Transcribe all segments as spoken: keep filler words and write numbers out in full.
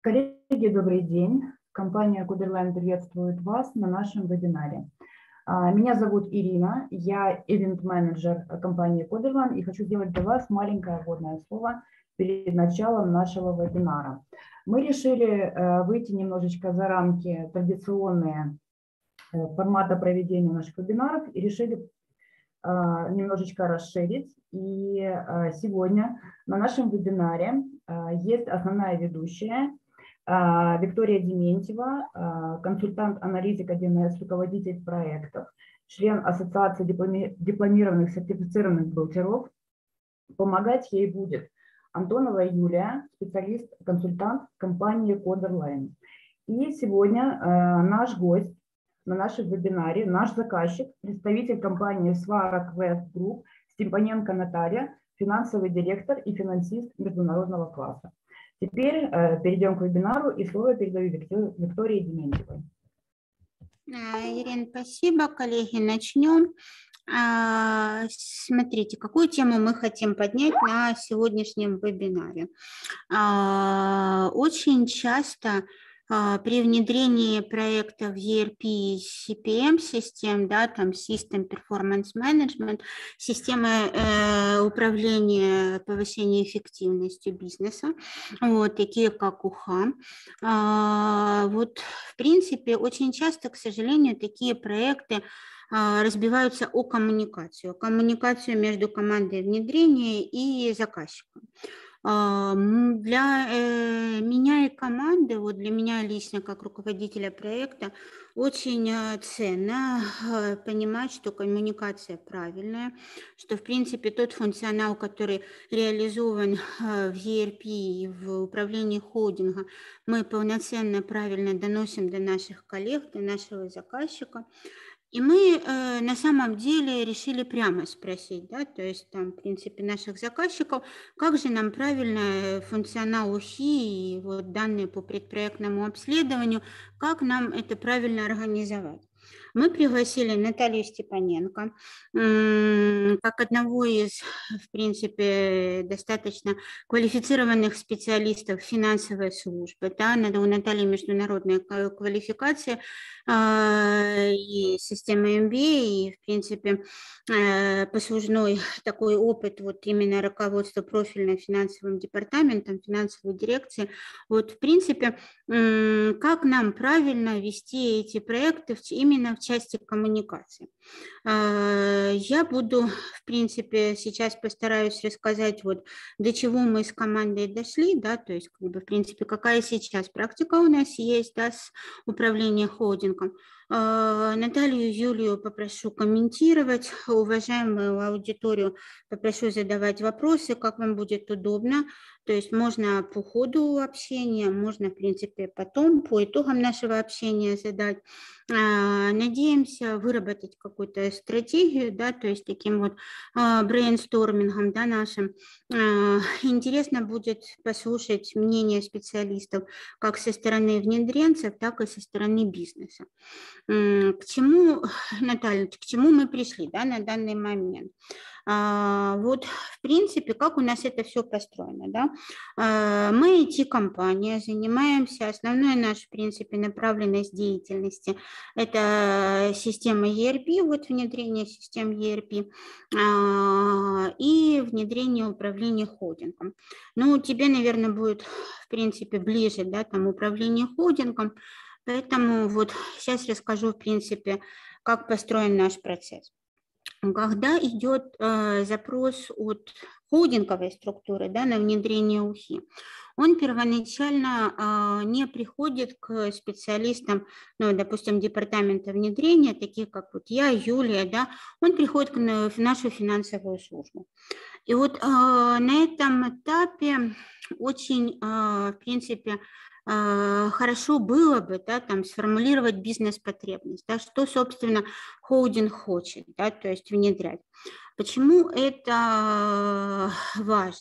Коллеги, добрый день. Компания Coderline приветствует вас на нашем вебинаре. Меня зовут Ирина, я ивент-менеджер компании Coderline и хочу сделать для вас маленькое вводное слово перед началом нашего вебинара. Мы решили выйти немножечко за рамки традиционные формата проведения наших вебинаров и решили немножечко расширить. И сегодня на нашем вебинаре есть основная ведущая Виктория Дементьева, консультант-аналитик один эс, руководитель проектов, член Ассоциации дипломированных сертифицированных бухгалтеров. Помогать ей будет Антонова Юлия, специалист-консультант компании Coderline. И сегодня наш гость на нашем вебинаре, наш заказчик, представитель компании Свара Quest Group, Степаненко Наталья, финансовый директор и финансист международного класса. Теперь э, перейдем к вебинару, и слово передаю Виктории Дементьевой. Ирина, спасибо. Коллеги, начнем. Смотрите, какую тему мы хотим поднять на сегодняшнем вебинаре. Очень часто при внедрении проектов и эр пи и си пи эм-систем, да, там System Performance Management, системы э, управления повышения эффективности бизнеса, вот, такие как УХА. А, вот, в принципе, очень часто, к сожалению, такие проекты а, разбиваются о коммуникацию, коммуникацию между командой внедрения и заказчиком. Для э, меня и команды, вот для меня лично как руководителя проекта, очень ценно э, понимать, что коммуникация правильная, что в принципе тот функционал, который реализован э, в и эр пи и в управлении холдинга, мы полноценно, правильно доносим до наших коллег, до нашего заказчика. И мы э, на самом деле решили прямо спросить, да, то есть там, в принципе, наших заказчиков, как же нам правильно функционал УХИ и вот данные по предпроектному обследованию, как нам это правильно организовать. Мы пригласили Наталью Степаненко как одного из, в принципе, достаточно квалифицированных специалистов финансовой службы. Да, у Натальи международная квалификация и система эм би эй, и, в принципе, послужной такой опыт вот именно руководства профильным финансовым департаментом, финансовой дирекции. Вот, в принципе, как нам правильно вести эти проекты именно в части коммуникации. Я буду, в принципе, сейчас постараюсь рассказать, вот до чего мы с командой дошли, да, то есть, как бы, в принципе, какая сейчас практика у нас есть, да, с управлением холдингом. Наталью Юлию попрошу комментировать, уважаемую аудиторию попрошу задавать вопросы, как вам будет удобно. То есть можно по ходу общения, можно, в принципе, потом, по итогам нашего общения задать. Надеемся выработать какую-то стратегию, да, то есть таким вот брейнстормингом, да, нашим. Интересно будет послушать мнение специалистов как со стороны внедренцев, так и со стороны бизнеса. К чему, Наталья, к чему мы пришли, да, на данный момент? А, вот, в принципе, как у нас это все построено, да? А, мы ай ти-компания, занимаемся, основной наш, в принципе, направленность деятельности – это система и эр пи, вот внедрение систем и эр пи а, и внедрение управления холдингом. Ну, тебе, наверное, будет, в принципе, ближе, да, там, управление холдингом, поэтому вот сейчас расскажу, в принципе, как построен наш процесс. Когда идет э, запрос от холдинговой структуры, да, на внедрение УХИ, он первоначально э, не приходит к специалистам, ну, допустим, департамента внедрения, таких как вот я, Юлия, да, он приходит к, в нашу финансовую службу. И вот э, на этом этапе очень, э, в принципе, хорошо было бы, да, там, сформулировать бизнес-потребность, да, что, собственно, холдинг хочет, да, то есть внедрять. Почему это важно?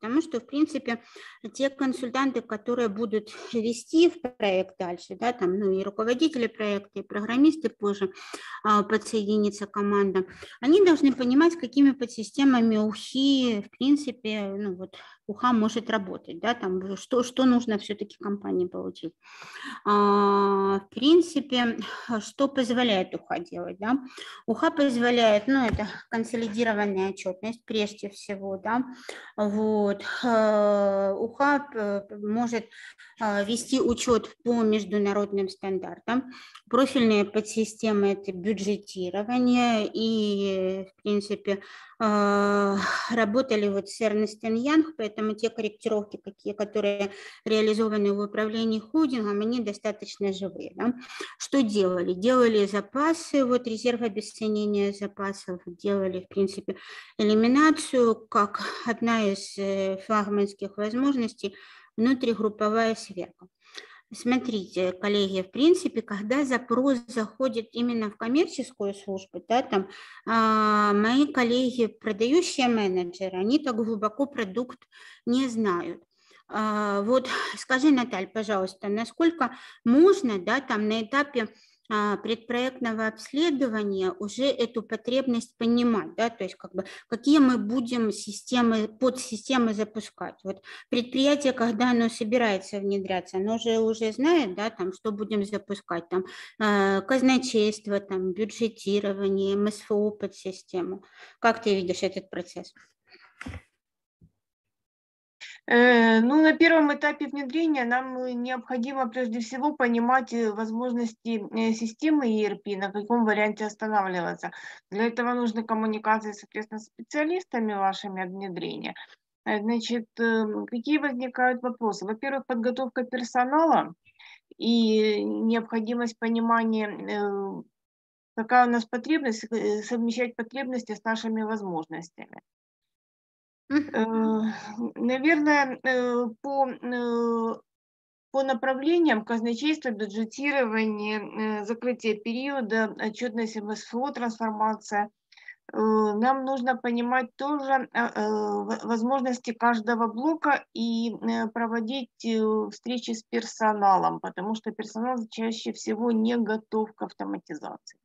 потому что, в принципе, те консультанты, которые будут вести в проект дальше, да, там, ну, и руководители проекта, и программисты позже а, подсоединится команда, они должны понимать, какими подсистемами УХИ, в принципе, ну, вот, УХА может работать, да, там, что, что нужно все-таки компании получить. А, в принципе, что позволяет УХА делать, да? УХА позволяет, ну, это консолидированная отчетность прежде всего, да, вот. УХА может вести учет по международным стандартам. Профильные подсистемы – это бюджетирование и, в принципе, работали вот с Ernst энд Young, поэтому те корректировки, какие, которые реализованы в управлении холдингом, они достаточно живые. Да? Что делали? Делали запасы, вот резерв обесценения запасов, делали, в принципе, элиминацию, как одна из флагманских возможностей, внутригрупповая сверка. Смотрите, коллеги, в принципе, когда запрос заходит именно в коммерческую службу, да, там а, мои коллеги, продающие менеджеры, они так глубоко продукт не знают. А, вот скажи, Наталья, пожалуйста, насколько можно, да, там на этапе предпроектного обследования уже эту потребность понимать, да, то есть как бы какие мы будем системы, подсистемы запускать. Вот предприятие, когда оно собирается внедряться, оно же уже знает, да, там, что будем запускать, там, э, казначейство, там, бюджетирование, эм эс эф о подсистему. Как ты видишь этот процесс? Ну, на первом этапе внедрения нам необходимо прежде всего понимать возможности системы и эр пи, на каком варианте останавливаться. Для этого нужны коммуникации, соответственно, с специалистами вашими от внедрения. Значит, какие возникают вопросы? Во-первых, подготовка персонала и необходимость понимания, какая у нас потребность, совмещать потребности с нашими возможностями. Наверное, по, по направлениям казначейства, бюджетирование, закрытие периода, отчетность эм эс эф о, трансформация, нам нужно понимать тоже возможности каждого блока и проводить встречи с персоналом, потому что персонал чаще всего не готов к автоматизации.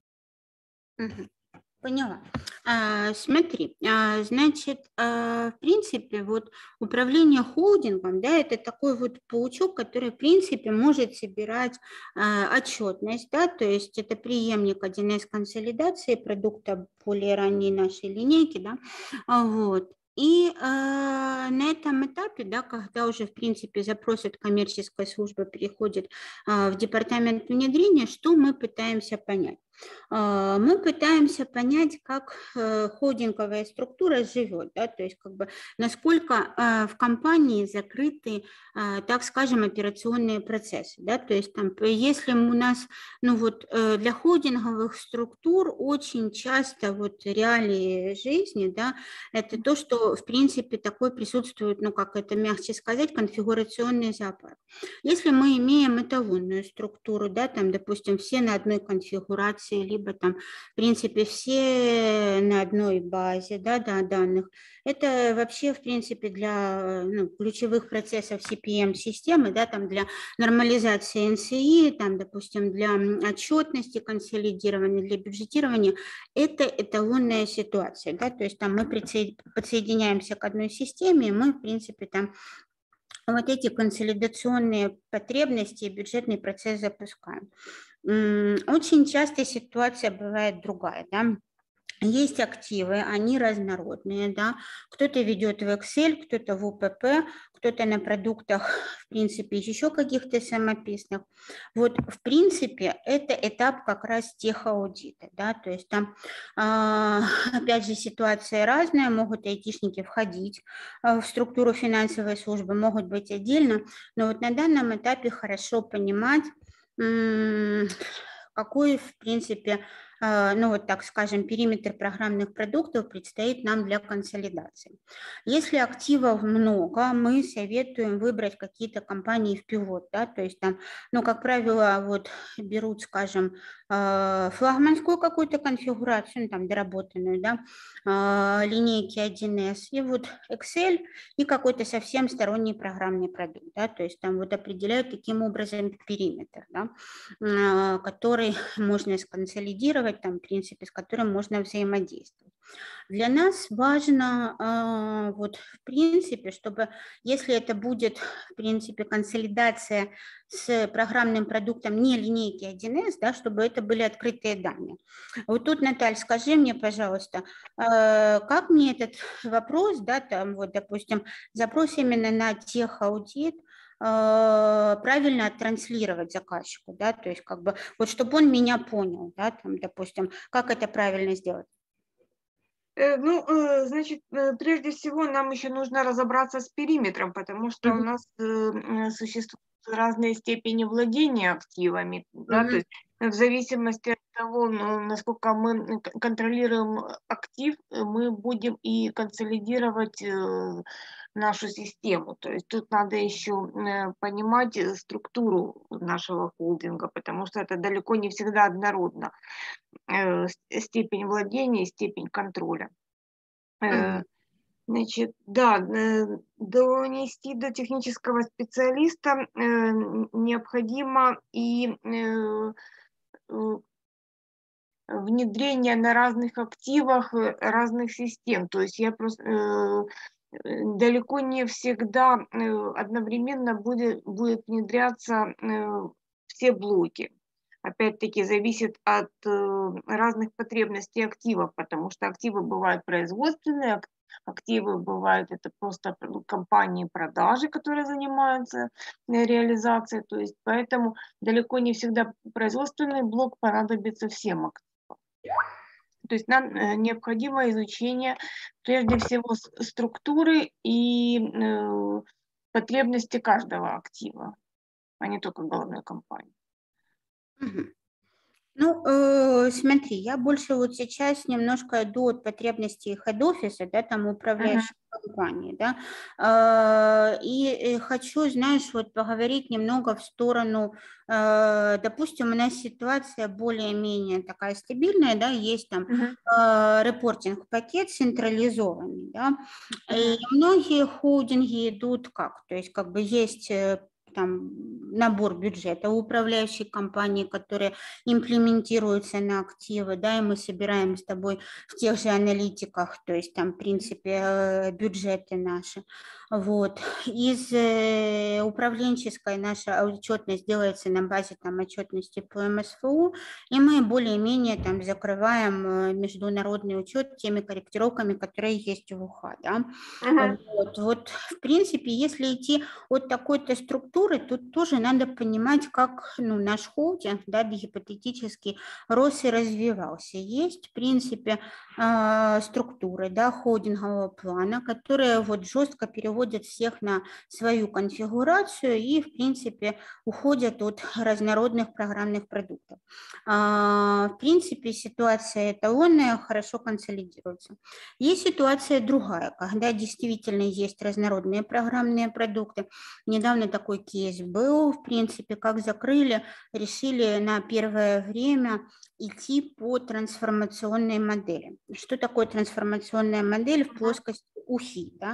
Поняла. А, смотри, а, значит, а, в принципе, вот управление холдингом, да, это такой вот паучок, который, в принципе, может собирать а, отчетность, да, то есть это преемник один эс консолидации продукта более ранней нашей линейки, да, вот. И э, на этом этапе, да, когда уже, в принципе, запрос от коммерческой службы переходит э, в департамент внедрения, что мы пытаемся понять? Э, мы пытаемся понять, как э, холдинговая структура живет, да, то есть как бы насколько э, в компании закрыты, э, так скажем, операционные процессы, да, то есть там, если у нас, ну вот, э, для холдинговых структур очень часто вот реалии жизни, да, это то, что в принципе такой присутствует, ну как это мягче сказать, конфигурационный зоопарк. Если мы имеем эталонную структуру, да, там, допустим, все на одной конфигурации, либо там, в принципе, все на одной базе, да, да, данных, это вообще, в принципе, для, ну, ключевых процессов си пи эм-системы, да, там, для нормализации эн си и, там, допустим, для отчетности, консолидирования, для бюджетирования, это эталонная ситуация, да, то есть там мы подсоединяемся к одной системе, и мы, в принципе, там вот эти консолидационные потребности и бюджетный процесс запускаем. Очень часто ситуация бывает другая, да. Есть активы, они разнородные, да, кто-то ведет в Excel, кто-то в о пэ пэ, кто-то на продуктах, в принципе, еще каких-то самописных. Вот, в принципе, это этап как раз техаудита, да, то есть там, опять же, ситуация разная, могут айтишники входить в структуру финансовой службы, могут быть отдельно, но вот на данном этапе хорошо понимать, какой, в принципе, ну вот так скажем, периметр программных продуктов предстоит нам для консолидации. Если активов много, мы советуем выбрать какие-то компании в пивот, да, то есть там, ну, как правило, вот берут, скажем, флагманскую какую-то конфигурацию, там, доработанную, да, линейки один эс, и вот Excel, и какой-то совсем сторонний программный продукт, да, то есть там вот определяют таким образом периметр, да, который можно сконсолидировать, там, в принципе, с которым можно взаимодействовать. Для нас важно, вот, в принципе, чтобы, если это будет, в принципе, консолидация с программным продуктом не линейки один эс, да, чтобы это были открытые данные. Вот тут, Наталья, скажи мне, пожалуйста, как мне этот вопрос, да, там, вот, допустим, запрос именно на техаудит, правильно оттранслировать заказчику, да, то есть как бы, вот чтобы он меня понял, да, там, допустим, как это правильно сделать? Ну, значит, прежде всего нам еще нужно разобраться с периметром, потому что Mm-hmm. у нас существуют разные степени владения активами, да, Mm-hmm. то есть в зависимости от того, ну, насколько мы контролируем актив, мы будем и консолидировать нашу систему. То есть тут надо еще понимать структуру нашего холдинга, потому что это далеко не всегда однородно. Степень владения и степень контроля. Mm-hmm. Значит, да, донести до технического специалиста необходимо и внедрение на разных активах разных систем. То есть я просто далеко не всегда одновременно будет, будет внедряться все блоки. Опять-таки зависит от разных потребностей активов, потому что активы бывают производственные, активы бывают это просто компании продажи, которые занимаются реализацией. То есть поэтому далеко не всегда производственный блок понадобится всем активам. То есть нам необходимо изучение прежде всего структуры и потребности каждого актива, а не только головной компании. Ну, э, смотри, я больше вот сейчас немножко иду от потребностей хед-офиса, да, там управляющей uh-huh. компании, да, э, и хочу, знаешь, вот поговорить немного в сторону, э, допустим, у нас ситуация более-менее такая стабильная, да, есть там uh-huh. э, репортинг-пакет централизованный, да, uh-huh. и многие холдинги идут как, то есть как бы есть там набор бюджета у управляющей компании, которые имплементируются на активы, да, и мы собираем с тобой в тех же аналитиках, то есть там, в принципе, бюджеты наши. Вот. Из э, управленческой наша отчетность делается на базе там отчетности по эм эс эф у, и мы более-менее там закрываем международный учет теми корректировками, которые есть в УХА, да. Uh-huh. Вот. Вот, в принципе, если идти от такой-то структуры, тут тоже надо понимать, как, ну, наш холдинг, да, гипотетически рос и развивался. Есть, в принципе, структуры, да, холдингового плана, которые вот жестко переводят всех на свою конфигурацию и, в принципе, уходят от разнородных программных продуктов. В принципе, ситуация эталонная, хорошо консолидируется. Есть ситуация другая, когда действительно есть разнородные программные продукты. Недавно такой кейс был, в принципе, как закрыли, решили на первое время идти по трансформационной модели. Что такое трансформационная модель в плоскости УХИ? Да?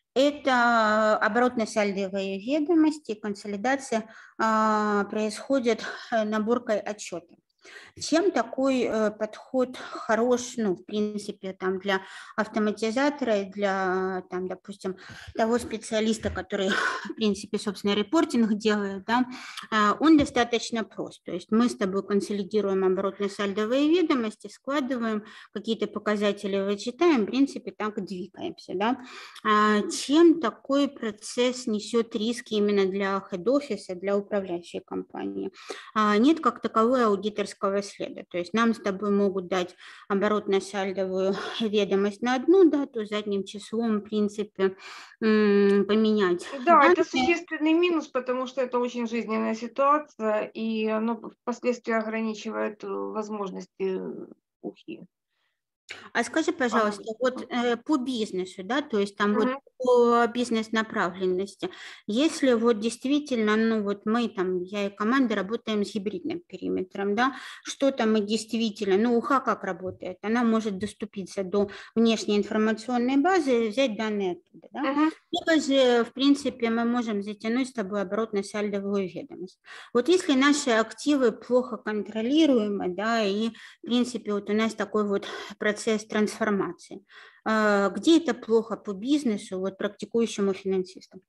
Это оборотно-сальдовые ведомости, консолидация а, происходит наборкой отчета. Чем такой э, подход хорош, ну, в принципе, там, для автоматизатора, для, там, допустим, того специалиста, который, в принципе, собственно, репортинг делает, да, э, он достаточно прост. То есть мы с тобой консолидируем оборотно-сальдовые ведомости, складываем, какие-то показатели вычитаем, в принципе, так двигаемся, да. А чем такой процесс несет риски именно для хед-офиса, для управляющей компании? А нет как таковой аудиторской бухгалтерского следа. То есть нам с тобой могут дать оборотно-сальдовую ведомость на одну дату, задним числом, в принципе, поменять. Да, данные. это существенный минус, потому что это очень жизненная ситуация, и оно впоследствии ограничивает возможности ухи. А скажи, пожалуйста, вот э, по бизнесу, да, то есть там Мгм. вот по бизнес-направленности, если вот действительно, ну вот мы там, я и команда работаем с гибридным периметром, да, что-то мы действительно, ну УХА как работает? Она может доступиться до внешней информационной базы и взять данные оттуда, да? Мгм. Либо же, в принципе, мы можем затянуть с тобой оборотно-сальдовую ведомость. Вот если наши активы плохо контролируемы, да, и, в принципе, вот у нас такой вот процесс трансформации, где это плохо по бизнесу, вот практикующему финансисту?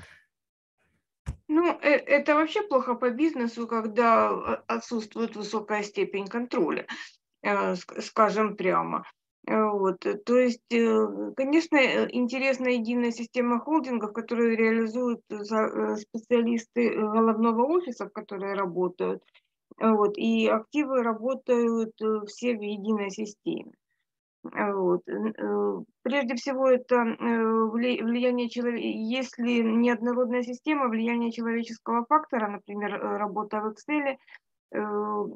Ну, э- это вообще плохо по бизнесу, когда э, отсутствует высокая степень контроля, э, ск- скажем прямо. Э, Вот. э, То есть, э, конечно, э, интересна единая система холдингов, которые реализуют за- э, специалисты э, головного офиса, которые работают. Э, Вот. И активы работают э, все в единой системе. Э, Вот. Н- э, Прежде всего, это э, вли- влияние человека. Если неоднородная система, влияние человеческого фактора, например, э, работа в Excel, э,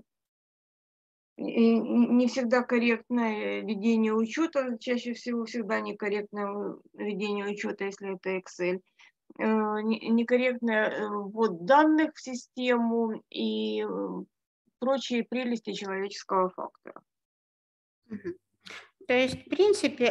и не всегда корректное ведение учета, чаще всего всегда некорректное ведение учета, если это Excel, э, не- некорректный э, ввод данных в систему и э, прочие прелести человеческого фактора. Мгм. То есть, в принципе,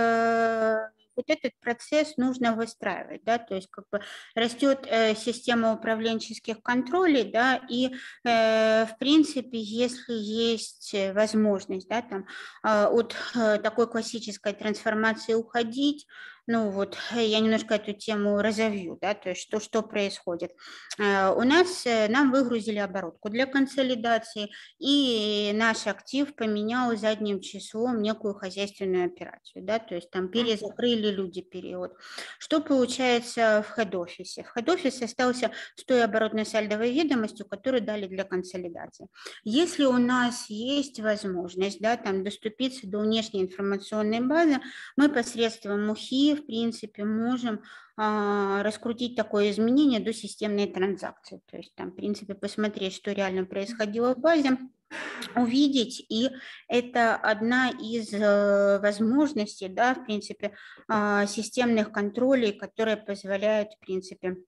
э, вот этот процесс нужно выстраивать, да, то есть как бы растет э, система управленческих контролей, да, и э, в принципе, если есть э, возможность, да, там э, от э, такой классической трансформации уходить, ну вот я немножко эту тему разовью, да, то есть что, что происходит. Э, у нас, э, нам выгрузили оборотку для консолидации, и наш актив поменял задним числом некую хозяйственную операцию, да, то есть там перезакрыли люди период. Что получается в хед-офисе? В хед-офис остался с той оборотной сальдовой ведомостью, которую дали для консолидации. Если у нас есть возможность, да, там доступиться до внешней информационной базы, мы посредством УХИ, в принципе, можем а, раскрутить такое изменение до системной транзакции, то есть там, в принципе, посмотреть, что реально происходило в базе, увидеть, и это одна из э, возможностей, да, в принципе, э, системных контролей, которые позволяют, в принципе, э,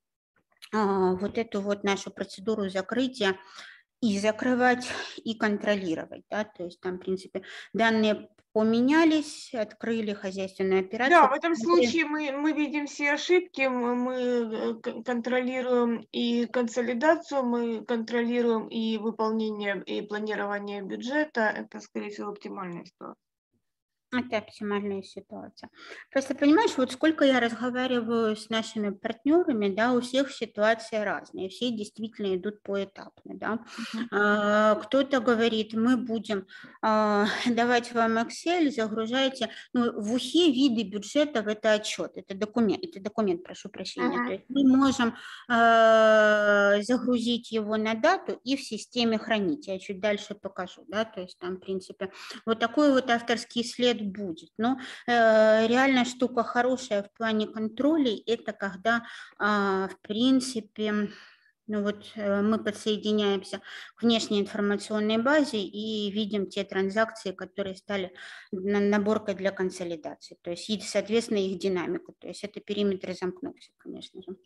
вот эту вот нашу процедуру закрытия и закрывать, и контролировать, да, то есть там, в принципе, данные поменялись, открыли хозяйственную операцию. Да, в этом случае мы, мы видим все ошибки, мы, мы к- контролируем и консолидацию, мы контролируем и выполнение, и планирование бюджета. Это, скорее всего, оптимальная ситуация. Это оптимальная ситуация. Просто понимаешь, вот сколько я разговариваю с нашими партнерами, да, у всех ситуации разные, все действительно идут поэтапно, да. А, кто-то говорит, мы будем а, давать вам Excel, загружайте, ну, в УХИ виды бюджетов это отчет, это документ, это документ, прошу прощения, Мгм. то есть мы можем а, загрузить его на дату и в системе хранить, я чуть дальше покажу, да, то есть там, в принципе, вот такой вот авторский след будет. Но э, реально штука хорошая в плане контролей, это когда, э, в принципе, ну вот э, мы подсоединяемся к внешней информационной базе и видим те транзакции, которые стали на- наборкой для консолидации. То есть, и, соответственно, их динамику. То есть это периметр замкнулся, конечно же.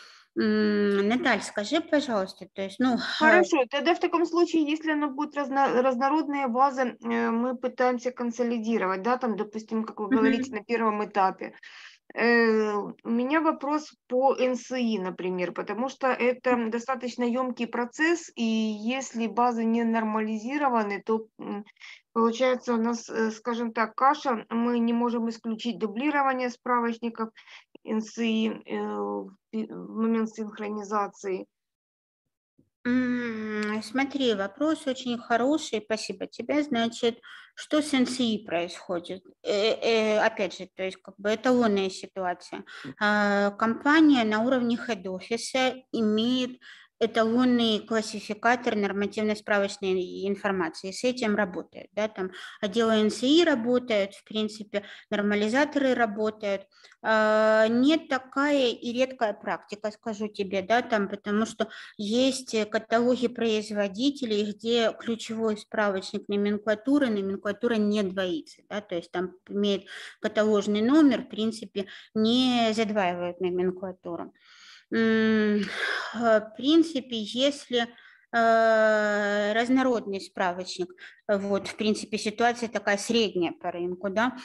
М, Наталь, скажи, пожалуйста, то есть, ну, Хорошо, тогда в таком случае, если оно будет разно- разнородные базы, э, мы пытаемся консолидировать, да, там, допустим, как вы говорите, мгм. на первом этапе. Э, У меня вопрос по эн эс и, например, потому что это достаточно емкий процесс, и если базы не нормализированы, то м, получается у нас, э, скажем так, каша, мы не можем исключить дублирование справочников эн эс и э, в пи- в момент синхронизации. М, Смотри, вопрос очень хороший, спасибо тебе. Значит, что с эн си и происходит? Э, э, опять же, то есть как бы эталонная ситуация. А, Компания на уровне хед-офиса имеет эталонный классификатор нормативно-справочной информации. С этим работают. Да, там отделы эн эс и работают, в принципе, нормализаторы работают. Нет такая и редкая практика, скажу тебе, да, там, потому что есть каталоги производителей, где ключевой справочник номенклатуры, номенклатура не двоится, да, то есть там имеет каталожный номер, в принципе, не задваивают номенклатуру. В принципе, если разнородный справочник, вот, в принципе, ситуация такая средняя по рынку, да,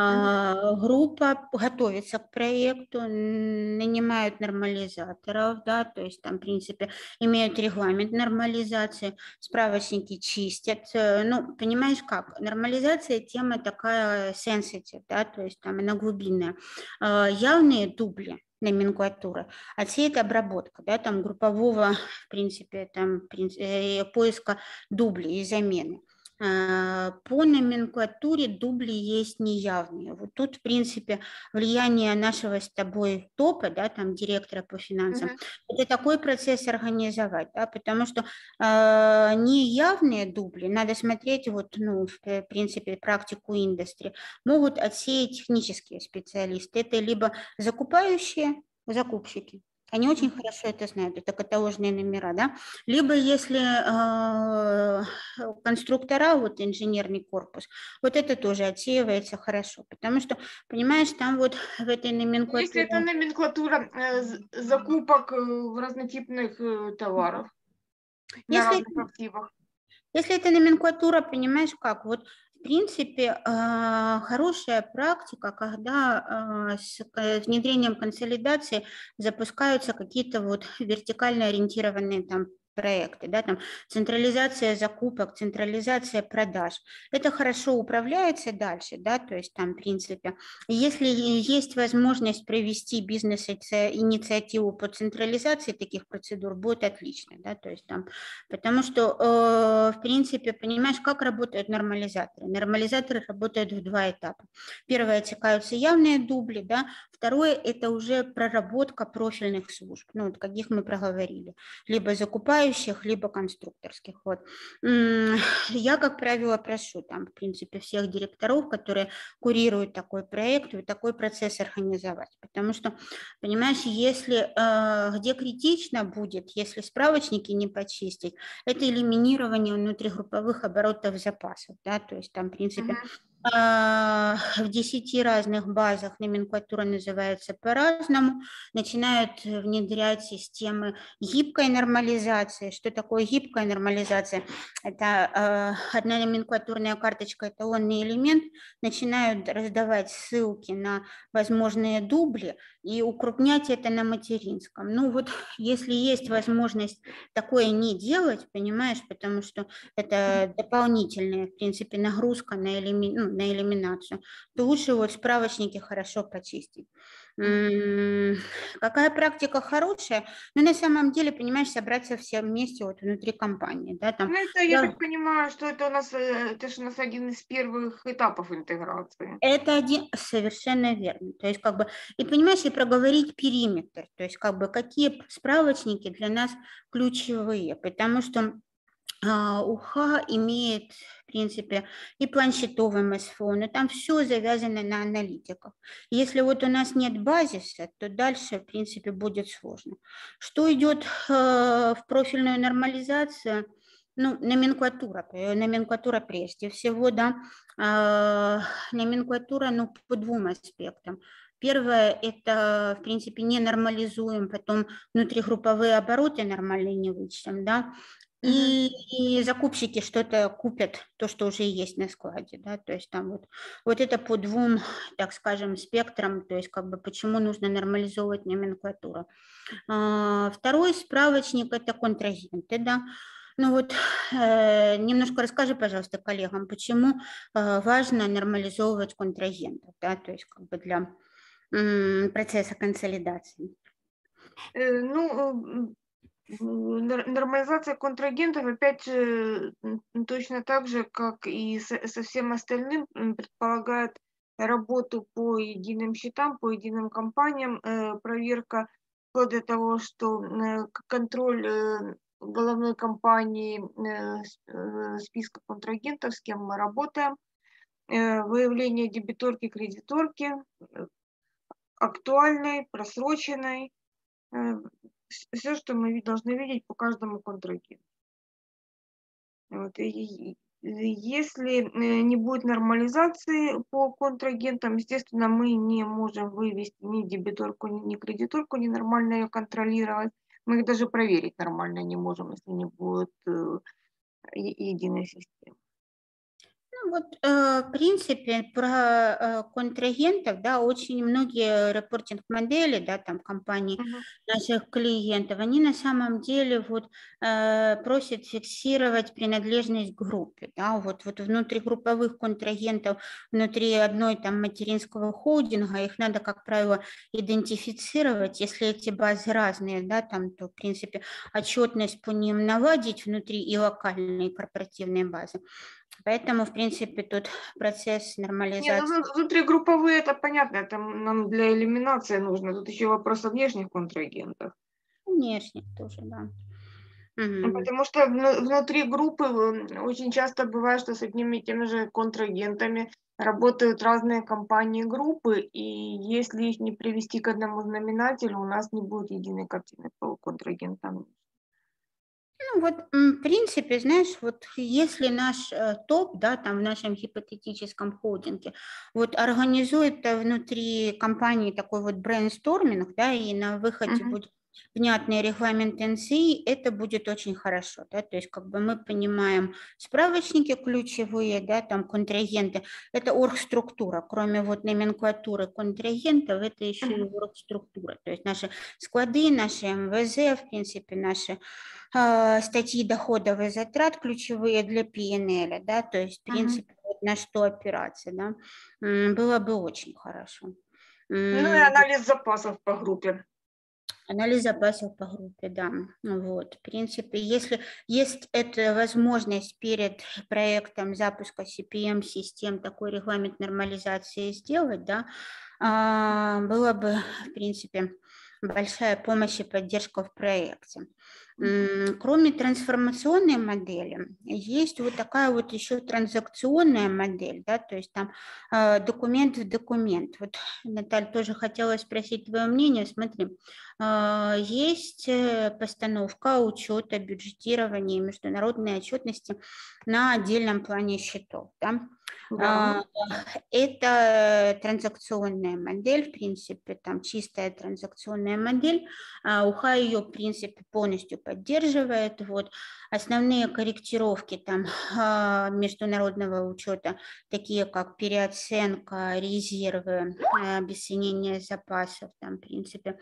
группа готовится к проекту, нанимают нормализаторов, да, то есть там, в принципе, имеют регламент нормализации, справочники чистят, ну, понимаешь как, нормализация тема такая sensitive, да, то есть там она глубинная, явные дубли номенклатуры, отсеет обработка, да, там группового, в принципе, там поиска дублей и замены. По номенклатуре дубли есть неявные. Вот тут, в принципе, влияние нашего с тобой топа, да, там директора по финансам, uh-huh. это такой процесс организовать, да, потому что э, неявные дубли, надо смотреть, вот, ну, в принципе, практику индустрии, могут отсеять технические специалисты. Это либо закупающие, закупщики. Они очень хорошо это знают, это каталожные номера, да. Либо если э, конструктора, вот инженерный корпус, вот это тоже отсеивается хорошо, потому что, понимаешь, там вот в этой номенклатуре... Если это номенклатура э, закупок в разнотипных э, товаров на если, разных активах. Если это номенклатура, понимаешь как, вот в принципе, хорошая практика, когда с внедрением консолидации запускаются какие-то вот вертикально ориентированные там проекты, да, там централизация закупок, централизация продаж. Это хорошо управляется дальше, да, то есть там, в принципе, если есть возможность провести бизнес-инициативу по централизации таких процедур, будет отлично, да, то есть там, потому что, э, в принципе, понимаешь, как работают нормализаторы. Нормализаторы работают в два этапа. Первое, отсекаются явные дубли, да, второе, это уже проработка профильных служб, ну, вот каких мы проговорили, либо закупающих, либо конструкторских. Вот. Я, как правило, прошу там, в принципе, всех директоров, которые курируют такой проект, и такой процесс организовать. Потому что, понимаешь, если где критично будет, если справочники не почистить, это элиминирование внутригрупповых оборотов запасов. Да? То есть там, в принципе, uh-huh. в десяти разных базах номенклатура называется по-разному, начинают внедрять системы гибкой нормализации. Что такое гибкая нормализация? Это э, одна номенклатурная карточка, эталонный элемент, начинают раздавать ссылки на возможные дубли и укрупнять это на материнском. Ну вот, если есть возможность такое не делать, понимаешь, потому что это дополнительная, в принципе, нагрузка на, элеми... ну, на элиминацию, то лучше вот справочники хорошо почистить. М-м- какая практика хорошая? Ну, на самом деле, понимаешь, собраться все вместе вот внутри компании. Да, там, ну, это, я, я так понимаю, что это у нас, это же у нас один из первых этапов интеграции. Это один, совершенно верно. То есть, как бы, и понимаешь, и проговорить периметр, то есть, как бы, какие справочники для нас ключевые, потому что УХА имеет, в принципе, и планшетовый эм эс эф о, но там все завязано на аналитиках. Если вот у нас нет базиса, то дальше, в принципе, будет сложно. Что идет в профильную нормализацию? Ну, номенклатура, номенклатура прежде всего, да, номенклатура, ну, по двум аспектам. Первое, это, в принципе, не нормализуем, потом внутригрупповые обороты нормально не вычтем, да, и, и закупщики что-то купят, то, что уже есть на складе, да, то есть там вот, вот это по двум, так скажем, спектрам, то есть как бы почему нужно нормализовывать номенклатуру. А, второй справочник – это контрагенты, да. Ну вот, э, немножко расскажи, пожалуйста, коллегам, почему э, важно нормализовывать контрагентов, да, то есть как бы для м, процесса консолидации. Э, ну, нормализация контрагентов, опять же, точно так же, как и со, со всем остальным, предполагает работу по единым счетам, по единым компаниям, э, проверка вплоть до того, что контроль головной компании списка контрагентов, с кем мы работаем, выявление дебиторки, кредиторки, актуальной, просроченной, все, что мы должны видеть по каждому контрагенту. Вот. И если не будет нормализации по контрагентам, естественно, мы не можем вывести ни дебиторку, ни кредиторку, ни нормально ее контролировать. Мы их даже проверить нормально не можем, если не будет единой системы. Ну, вот, э, в принципе, про э, контрагентов, да, очень многие репортинг-модели, да, там, компаний Uh-huh. наших клиентов, они на самом деле вот э, просят фиксировать принадлежность к группе, да, вот, вот внутригрупповых контрагентов внутри одной там материнского холдинга, их надо, как правило, идентифицировать, если эти базы разные, да, там, то, в принципе, отчетность по ним наладить внутри и локальной, и корпоративной базы. Поэтому, в принципе, тут процесс нормализации. Не, ну, внутригрупповые, это понятно, это нам для элиминации нужно. Тут еще вопрос о внешних контрагентах. Внешних тоже, да. Угу. Потому что внутри группы очень часто бывает, что с одними и теми же контрагентами работают разные компании группы, и если их не привести к одному знаменателю, у нас не будет единой картины по контрагентам. Ну вот, в принципе, знаешь, вот если наш э, топ, да, там в нашем гипотетическом холдинге, вот организует внутри компании такой вот брейнсторминг, да, и на выходе uh-huh. будет внятный регламент эн си ай, это будет очень хорошо, да, то есть как бы мы понимаем справочники ключевые, да, там контрагенты, это оргструктура, кроме вот номенклатуры контрагентов, это еще uh-huh. и оргструктура, то есть наши склады, наши эм вэ зэ, в принципе, наши э, статьи доходов и затрат ключевые для пи эн эл, да, то есть, в принципе, uh-huh. вот на что опираться, да, было бы очень хорошо. Ну и анализ запасов по группе. Анализ запасов по группе, да. Вот. В принципе, если есть эта возможность перед проектом запуска си пи эм-систем такой регламент нормализации сделать, да, было бы, в принципе, большая помощь и поддержка в проекте. Кроме трансформационной модели, есть вот такая вот еще транзакционная модель, да, то есть там э, документ в документ. Вот, Наталья, тоже хотела спросить твое мнение. Смотри, э, есть постановка учета, бюджетирования и международной отчетности на отдельном плане счетов, да? Да. Это транзакционная модель, в принципе, там чистая транзакционная модель. УХА ее, в принципе, полностью поддерживает. Вот. Основные корректировки там международного учета, такие как переоценка, резервы, обесценение запасов, там, в принципе,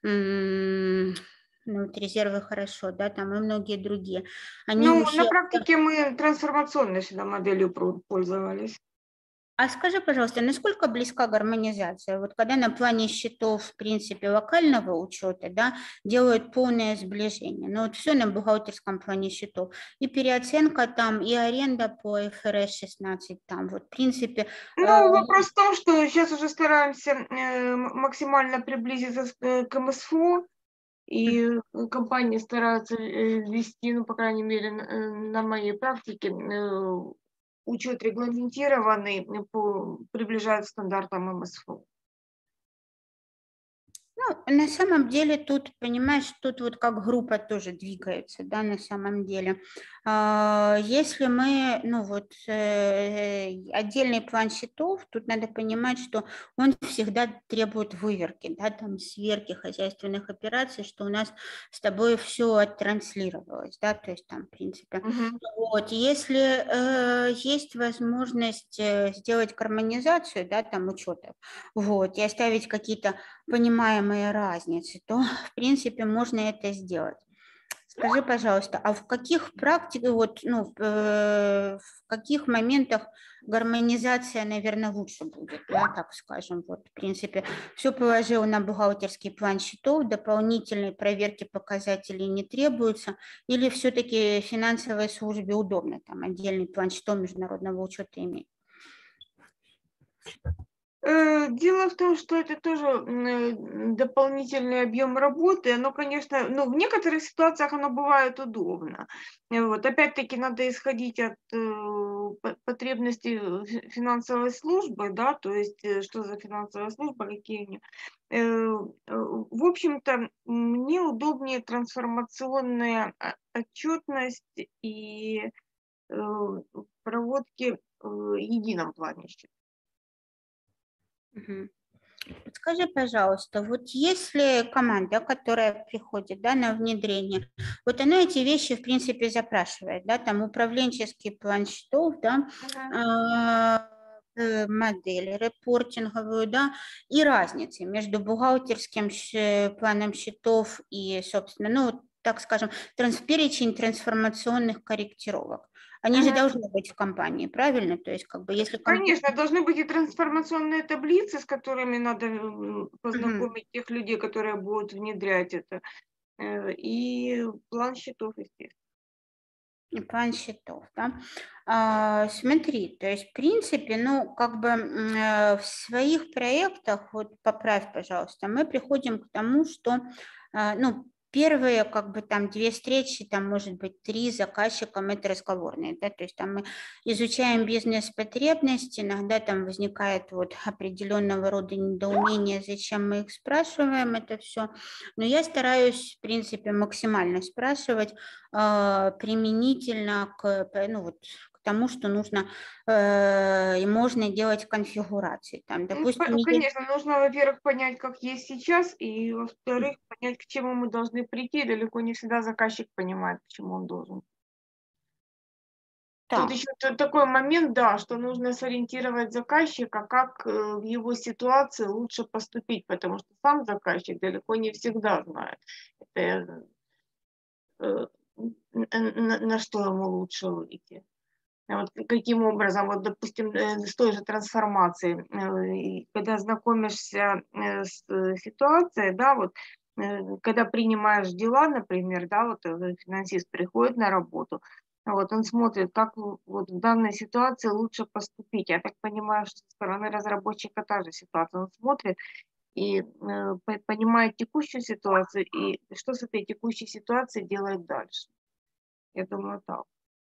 ну, вот резервы хорошо, да, там и многие другие. Они ну, уже... на практике мы трансформационной сюда моделью пользовались. А скажи, пожалуйста, насколько близка гармонизация? Вот когда на плане счетов, в принципе, локального учета, да, делают полное сближение, но вот все на бухгалтерском плане счетов, и переоценка там, и аренда по эф эр эс шестнадцать там, вот, в принципе... Ну, э... вопрос в том, что сейчас уже стараемся э, максимально приблизиться к эм эс эф о, и mm-hmm. компании стараются ввести, ну, по крайней мере, на моей практике, учет регламентированный, приближает к стандартам эм эс эф о. Ну, на самом деле тут, понимаешь, тут вот как группа тоже двигается, да, на самом деле. Если мы, ну вот, отдельный план счетов, тут надо понимать, что он всегда требует выверки, да, там сверки хозяйственных операций, что у нас с тобой все оттранслировалось, да, то есть там, в принципе. Uh-huh. Вот, если э, есть возможность сделать гармонизацию, да, там учетов, вот, и оставить какие-то понимаемые разницы, то, в принципе, можно это сделать. Скажи, пожалуйста, а в каких практиках, вот, ну, э, в каких моментах гармонизация, наверное, лучше будет, да, так скажем, вот, в принципе, все положил на бухгалтерский план счетов, дополнительной проверки показателей не требуется, или все-таки финансовой службе удобно там отдельный план счетов международного учета иметь? Дело в том, что это тоже дополнительный объем работы. Оно, конечно, ну, в некоторых ситуациях оно бывает удобно. Вот. Опять-таки надо исходить от э, потребностей финансовой службы, да, то есть э, что за финансовая служба, какие у нее. Э, в общем-то, мне удобнее трансформационная отчетность и э, проводки в едином плане. Угу. Подскажи, пожалуйста, вот если команда, которая приходит, да, на внедрение, вот она эти вещи, в принципе, запрашивает, да, там управленческий план счетов, да, uh-huh. модель репортинговую, да, и разницы между бухгалтерским планом счетов и, собственно, ну, так скажем, перечень трансформационных корректировок. Они же должны быть в компании, правильно? То есть, как бы, если компания... Конечно, должны быть и трансформационные таблицы, с которыми надо познакомить uh-huh. тех людей, которые будут внедрять это, и план счетов, естественно. И план счетов, да. А, смотри, то есть, в принципе, ну, как бы э, в своих проектах, вот поправь, пожалуйста, мы приходим к тому, что, э, ну, первые, как бы, там, две встречи, там, может быть, три с заказчиком, это разговорные, да, то есть там мы изучаем бизнес-потребности, иногда там возникает вот определенного рода недоумение, зачем мы их спрашиваем, это все, но я стараюсь, в принципе, максимально спрашивать э, применительно к, ну, вот, к тому, что нужно э, и можно делать конфигурации. Там, допустим, ну, конечно, нужно, во-первых, понять, как есть сейчас, и, во-вторых, понять, к чему мы должны прийти. Далеко не всегда заказчик понимает, к чему он должен. Так. Тут еще такой момент, да, что нужно сориентировать заказчика, как в его ситуации лучше поступить, потому что сам заказчик далеко не всегда знает, это, на, на что ему лучше выйти. Вот каким образом, вот, допустим, с той же трансформацией, когда знакомишься с ситуацией, да, вот, когда принимаешь дела, например, да, вот финансист приходит на работу, вот он смотрит, как вот в данной ситуации лучше поступить. Я так понимаю, что со стороны разработчика та же ситуация. Он смотрит и э, понимает текущую ситуацию и что с этой текущей ситуацией делать дальше. Я думаю, так.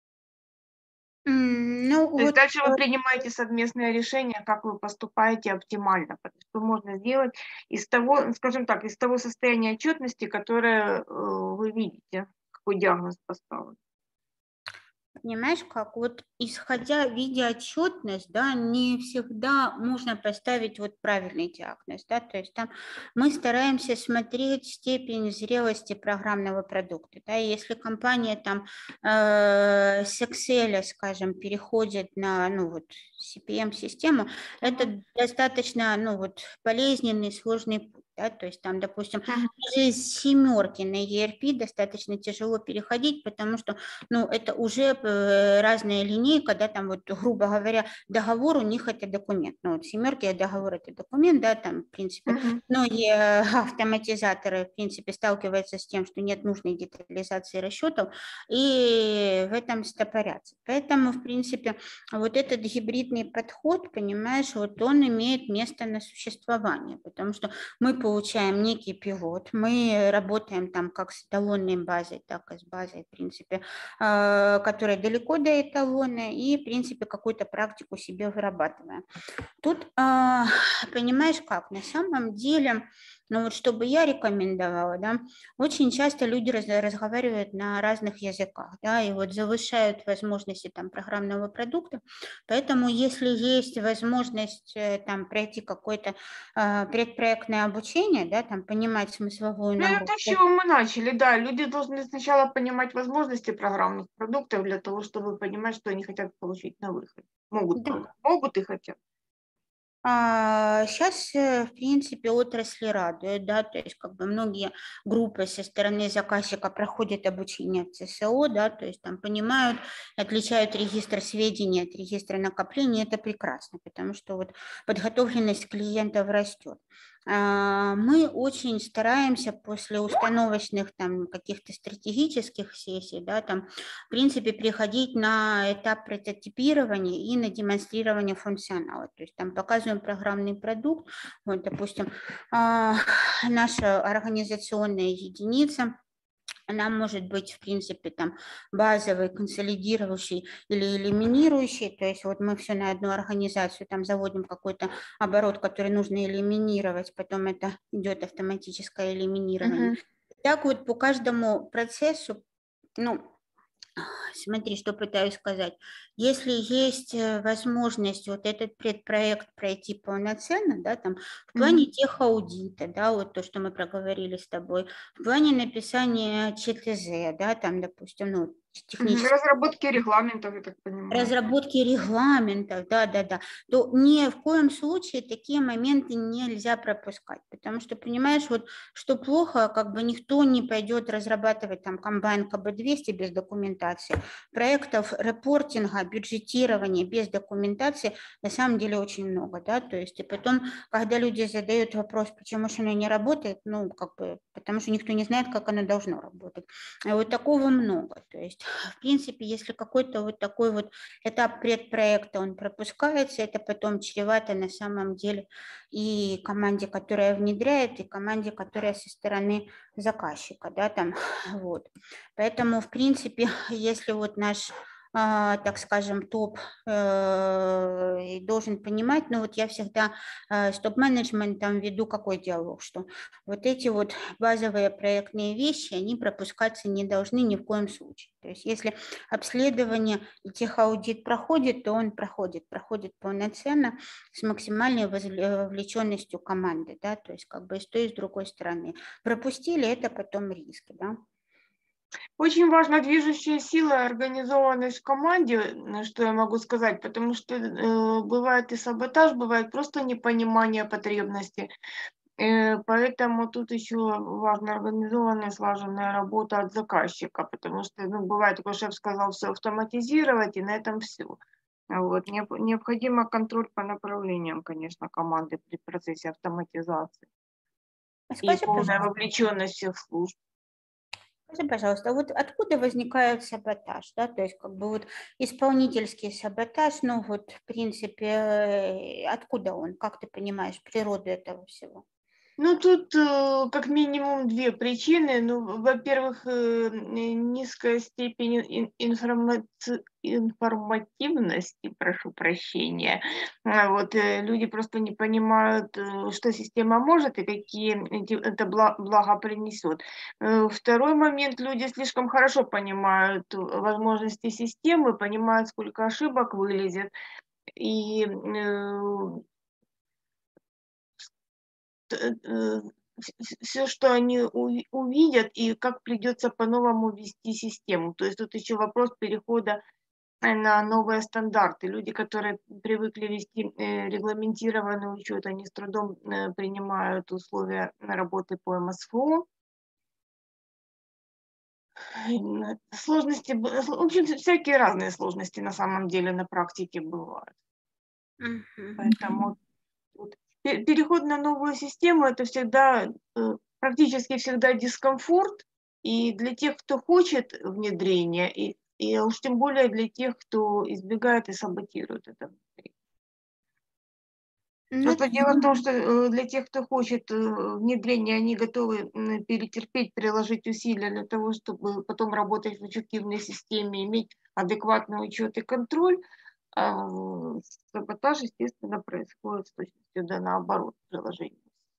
Ну, То вот... есть дальше вы принимаете совместное решение, как вы поступаете оптимально, что можно сделать из того, скажем так, из того состояния отчетности, которое э, вы видите, какой диагноз поставлен. Понимаешь, как вот исходя, видя отчетность, да, не всегда можно поставить вот правильный диагноз, да, то есть там мы стараемся смотреть степень зрелости программного продукта, да, если компания там э, с Excel, скажем, переходит на, ну вот, си пи эм-систему, uh-huh. это достаточно, ну вот, болезненный, сложный путь. Да, то есть там, допустим, uh-huh. даже из семерки на и эр пи достаточно тяжело переходить, потому что, ну, это уже разная линейка, да, там вот, грубо говоря, договор у них это документ, ну, вот семерки договор это документ, да, там, в принципе, uh-huh. многие автоматизаторы, в принципе, сталкиваются с тем, что нет нужной детализации расчетов, и в этом стопорятся. Поэтому, в принципе, вот этот гибридный подход, понимаешь, вот он имеет место на существование, потому что мы получаем некий пилот, мы работаем там как с эталонной базой, так и с базой, в принципе, которая далеко до эталона, и, в принципе, какую-то практику себе вырабатываем. Тут, понимаешь как, на самом деле, ну вот чтобы я рекомендовала, да, очень часто люди раз, разговаривают на разных языках, да, и вот завышают возможности там программного продукта, поэтому если есть возможность там пройти какое-то э, предпроектное обучение, да, там понимать смысловую нагрузку. Ну это с чего мы начали, да, люди должны сначала понимать возможности программных продуктов для того, чтобы понимать, что они хотят получить на выход. Могут, да. могут и хотят. А сейчас, в принципе, отрасли радуют, да, то есть как бы многие группы со стороны заказчика проходят обучение в цэ эс о, да, то есть там понимают, отличают регистр сведений от регистра накопления, это прекрасно, потому что вот подготовленность клиентов растет. мы очень стараемся после установочных там каких-то стратегических сессий, да, там, в принципе, переходить на этап прототипирования и на демонстрирование функционала. То есть там показываем программный продукт, вот, допустим, наша организационная единица, она может быть, в принципе, там базовый, консолидирующий или элиминирующий. То есть вот мы все на одну организацию там заводим какой-то оборот, который нужно элиминировать, потом это идет автоматическое элиминирование. Uh-huh. Так вот по каждому процессу, ну, смотри, что пытаюсь сказать. Если есть возможность вот этот предпроект пройти полноценно, да, там, в плане mm-hmm. техаудита, да, вот то, что мы проговорили с тобой, в плане написания ЧТЗ, да, там, допустим, ну, технически. Разработки регламентов, я так понимаю. Разработки регламентов, да-да-да, то ни в коем случае такие моменты нельзя пропускать, потому что, понимаешь, вот что плохо, как бы никто не пойдет разрабатывать там комбайн ка бэ двести без документации, проектов репортинга, бюджетирования без документации на самом деле очень много, да, то есть и потом, когда люди задают вопрос, почему же оно не работает, ну, как бы, потому что никто не знает, как оно должно работать, и вот такого много, то есть, в принципе, если какой-то вот такой вот этап предпроекта, он пропускается, это потом чревато на самом деле и команде, которая внедряет, и команде, которая со стороны заказчика, да, там, вот. Поэтому, в принципе, если вот наш, э, так скажем, топ э, должен понимать, но вот я всегда э, с топ-менеджментом веду какой диалог, что вот эти вот базовые проектные вещи, они пропускаться не должны ни в коем случае. То есть если обследование и техаудит проходит, то он проходит, проходит полноценно с максимальной вовлеченностью команды, да, то есть как бы и с той, и с другой стороны. Пропустили, это потом риски, да. Очень важна движущая сила, организованность в команде, что я могу сказать, потому что э, бывает и саботаж, бывает просто непонимание потребностей. Э, поэтому тут еще важна организованная, слаженная работа от заказчика, потому что ну, бывает такой шеф сказал все автоматизировать, и на этом все. Вот. Необходимо контроль по направлениям, конечно, команды при процессе автоматизации. Скажи, и полная пожалуйста. вовлеченность всех служб. Скажи, пожалуйста, вот откуда возникает саботаж, да, то есть как бы вот исполнительский саботаж, ну вот в принципе, откуда он, как ты понимаешь природу этого всего? Ну, тут э, как минимум две причины. Ну, во-первых, э, низкая степень информаци... информативности, прошу прощения. А вот, э, люди просто не понимают, э, что система может и какие эти, это благо принесет. Э, второй момент. Люди слишком хорошо понимают возможности системы, понимают, сколько ошибок вылезет. И э, все, что они увидят и как придется по-новому вести систему. То есть тут еще вопрос перехода на новые стандарты. Люди, которые привыкли вести регламентированный учет, они с трудом принимают условия работы по эм эс эф о. Сложности, в общем, всякие разные сложности на самом деле на практике бывают. Uh-huh. Поэтому переход на новую систему – это всегда, практически всегда дискомфорт, и для тех, кто хочет внедрения, и, и уж тем более для тех, кто избегает и саботирует это внедрение. Ну, Просто дело в том, что для тех, кто хочет внедрения, они готовы перетерпеть, приложить усилия для того, чтобы потом работать в эффективной системе, иметь адекватный учет и контроль. А саботаж, естественно, происходит с точностью да наоборот приложения.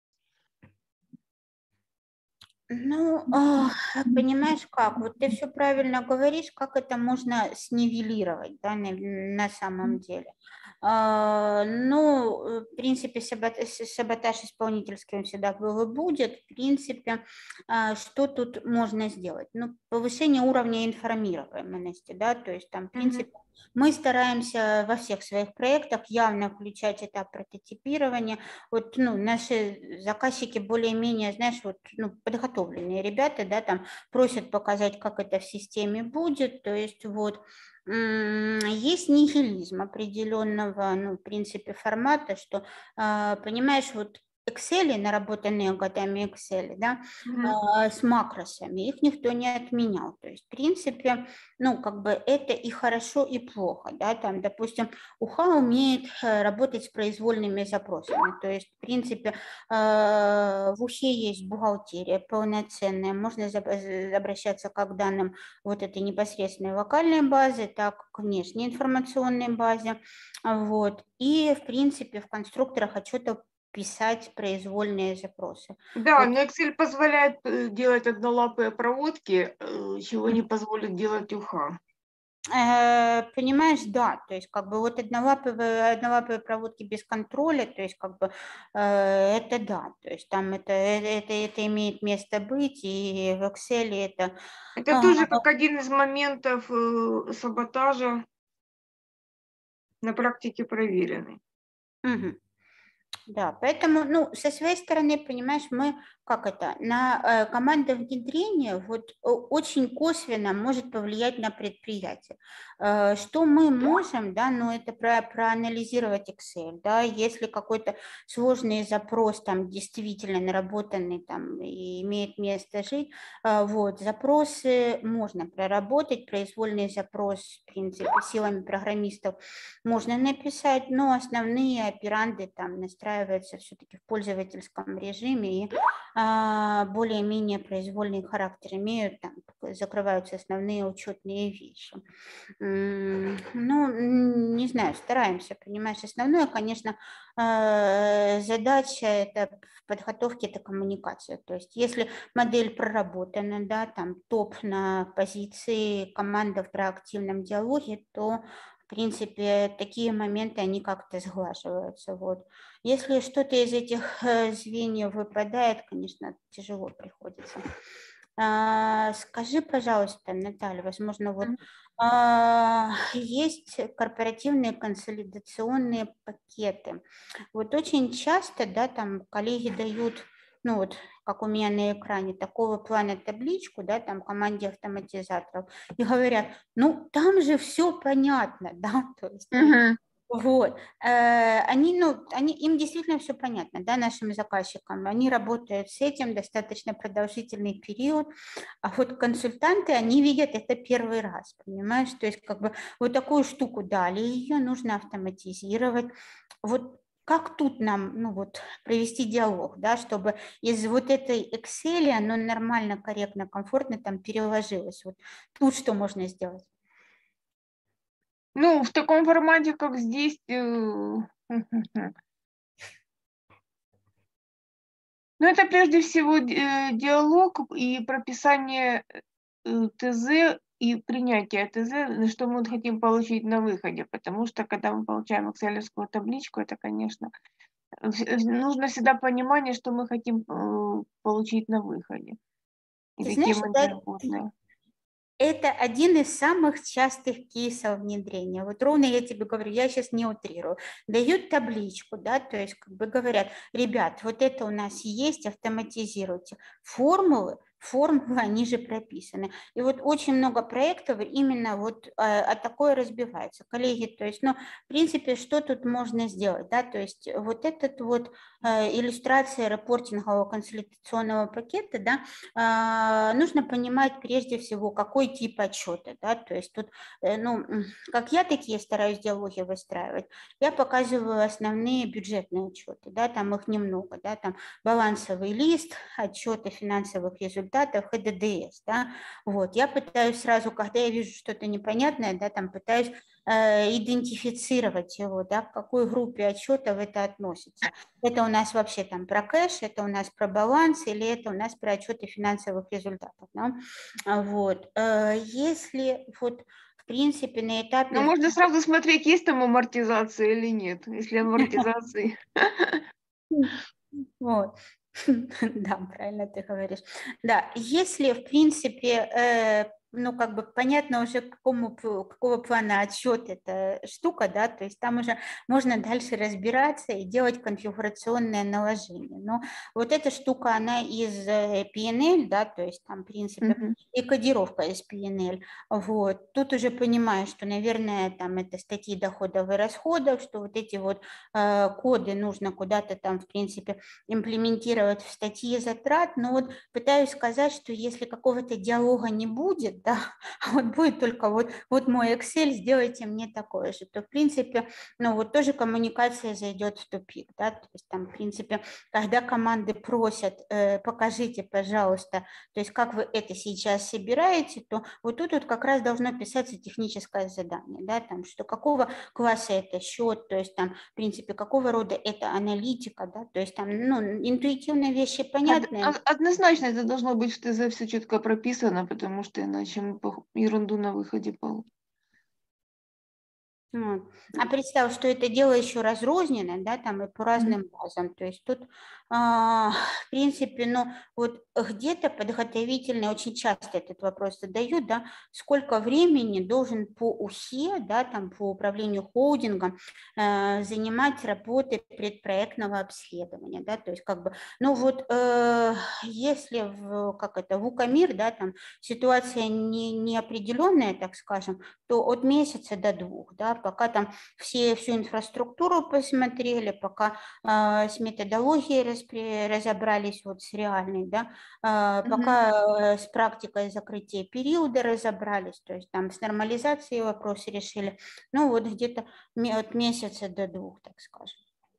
Ну, понимаешь как, вот ты все правильно говоришь, как это можно снивелировать, да, на, на самом деле. Ну, в принципе, саботаж, саботаж исполнительский он всегда был и будет. В принципе, что тут можно сделать? Ну, повышение уровня информированности, да, то есть там, в принципе, mm-hmm. мы стараемся во всех своих проектах явно включать этап прототипирования. Вот, ну, наши заказчики более-менее, знаешь, вот, ну, подготовленные ребята, да, там просят показать, как это в системе будет, то есть вот есть нихилизм определенного, ну, в принципе, формата, что, понимаешь, вот Excel, наработанные годами Excel, да, Мгм. с макросами, их никто не отменял. То есть, в принципе, ну, как бы это и хорошо, и плохо, да, там, допустим, УХА умеет работать с произвольными запросами, то есть, в принципе, в УХе есть бухгалтерия полноценная, можно обращаться как к данным вот этой непосредственной локальной базы, так к внешней информационной базе, вот, и, в принципе, в конструкторах отчетов писать произвольные запросы. Да, Вот. но Excel позволяет делать однолапые проводки, чего не позволит делать УХА. Понимаешь, да, то есть как бы вот однолапые, однолапые проводки без контроля, то есть как бы э, это да, то есть там это, это, это имеет место быть, и в Excel это... Это тоже как один из моментов э, саботажа, на практике проверенный. Угу. Да, поэтому, ну, со своей стороны, понимаешь, мы, как это, на э, команда внедрения вот очень косвенно может повлиять на предприятие. Э, что мы можем, да, ну, это про, проанализировать Excel, да, если какой-то сложный запрос там действительно наработанный там и имеет место жить, э, вот, запросы можно проработать, произвольный запрос, в принципе, силами программистов можно написать, но основные операнды там настраиваются все-таки в пользовательском режиме и а, более-менее произвольный характер имеют, там закрываются основные учетные вещи. Ну, не знаю, стараемся, понимаешь, основное, конечно, задача это в подготовке, это коммуникация, то есть если модель проработана, да, там топ на позиции, команда в проактивном диалоге, то в принципе, такие моменты, они как-то сглаживаются. Вот. Если что-то из этих звеньев выпадает, конечно, тяжело приходится. А, скажи, пожалуйста, Наталья, возможно, вот а, есть корпоративные консолидационные пакеты. Вот очень часто, да, там коллеги дают, ну вот, как у меня на экране, такого плана табличку, да, там команде автоматизаторов, и говорят, ну, там же все понятно, да, то есть, Uh-huh. вот, они, ну, они, им действительно все понятно, да, нашим заказчикам, они работают с этим достаточно продолжительный период, а вот консультанты, они видят это первый раз, понимаешь, то есть как бы вот такую штуку дали, ее нужно автоматизировать, вот как тут нам, ну вот, провести диалог, да, чтобы из вот этой Excel оно нормально, корректно, комфортно там переложилось, вот тут что можно сделать? Ну, в таком формате, как здесь, э, ну, это прежде всего диалог и прописание ТЗ и принятие ТЗ, что мы хотим получить на выходе, потому что, когда мы получаем экселевскую табличку, это, конечно, нужно всегда понимание, что мы хотим получить на выходе. И Ты какие знаешь, мы это, работаем. это один из самых частых кейсов внедрения. Вот ровно я тебе говорю, я сейчас не утрирую. Дают табличку, да, то есть как бы говорят, ребят, вот это у нас есть, автоматизируйте. Формулы, формулы, они же прописаны. И вот очень много проектов именно вот а, такое разбивается. Коллеги, то есть, ну, в принципе, что тут можно сделать, да, то есть вот этот вот а, иллюстрация репортингового консолидационного пакета, да, а, нужно понимать прежде всего, какой тип отчета, да, то есть тут, ну, как я такие стараюсь диалоги выстраивать, я показываю основные бюджетные отчеты, да, там их немного, да, там балансовый лист, отчеты финансовых результатов и ДДС, да, вот, я пытаюсь сразу, когда я вижу что-то непонятное, да, там пытаюсь э, идентифицировать его, да, к какой группе отчетов это относится. Это у нас вообще там про кэш, это у нас про баланс, или это у нас про отчеты финансовых результатов, да, вот, если вот в принципе на этапе... Но можно сразу смотреть, есть там амортизация или нет, если амортизации... Вот. Да, правильно ты говоришь. Да, если, в принципе, ну, как бы понятно уже, какому, какого плана отсчет эта штука, да, то есть там уже можно дальше разбираться и делать конфигурационное наложение. Но вот эта штука, она из пи эн эл, да, то есть там, в принципе, mm-hmm. и кодировка из пи эн эл. Вот. Тут уже понимаю, что, наверное, там это статьи доходов и расходов, что вот эти вот э, коды нужно куда-то там, в принципе, имплементировать в статьи затрат, но вот пытаюсь сказать, что если какого-то диалога не будет, да, а вот будет только вот, вот мой Excel, сделайте мне такое же, то, в принципе, ну, вот тоже коммуникация зайдет в тупик, да, то есть там, в принципе, когда команды просят, э, покажите, пожалуйста, то есть как вы это сейчас собираете, то вот тут вот как раз должно писаться техническое задание, да, там, что какого класса это счет, то есть там, в принципе, какого рода это аналитика, да, то есть там, ну, интуитивные вещи понятные. Однозначно это должно быть, что за все четко прописано, потому что иначе мы ерунду на выходе получим. А представь, что это дело еще разрознено, да, там и по разным базам. То есть тут, а, в принципе, ну, вот где-то подготовительно очень часто этот вопрос задают, да, сколько времени должен по УХЕ, да, там по управлению холдингом э, занимать работы предпроектного обследования, да, то есть как бы, ну вот, э, если в, как это, в УКОМИР, да, там ситуация не, неопределенная, так скажем, то от месяца до двух, да, пока там все, всю инфраструктуру посмотрели, пока э, с методологией распри, разобрались, вот с реальной, да, э, пока э, с практикой закрытия периода разобрались, то есть там с нормализацией вопросы решили, ну вот где-то от месяца до двух, так скажем.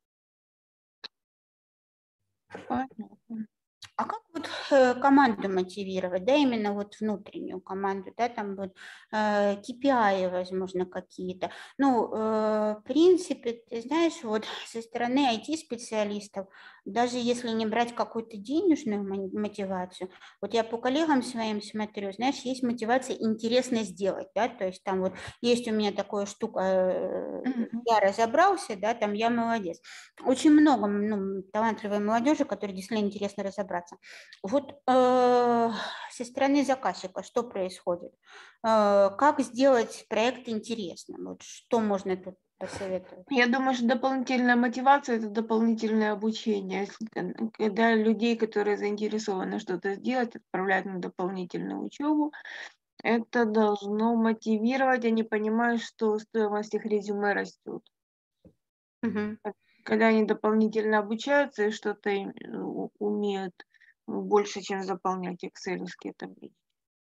Понятно. А как вот э, команду мотивировать, да, именно вот внутреннюю команду, да, там вот э, кей пи ай, возможно, какие-то. Ну, э, в принципе, ты знаешь, вот со стороны ай ти-специалистов, даже если не брать какую-то денежную мотивацию, вот я по коллегам своим смотрю, знаешь, есть мотивация интересно сделать, да, то есть там вот есть у меня такая штука, э, я разобрался, да, там я молодец. Очень много, ну, талантливой молодежи, которой действительно интересно разобраться. Вот э, со стороны заказчика что происходит? Э, как сделать проект интересным? Вот что можно тут посоветовать? Я думаю, что дополнительная мотивация – это дополнительное обучение. Когда людей, которые заинтересованы что-то сделать, отправляют на дополнительную учебу, это должно мотивировать, они понимают, что стоимость их резюме растет. Угу. Когда они дополнительно обучаются и что-то умеют больше, чем заполнять экселевские таблицы.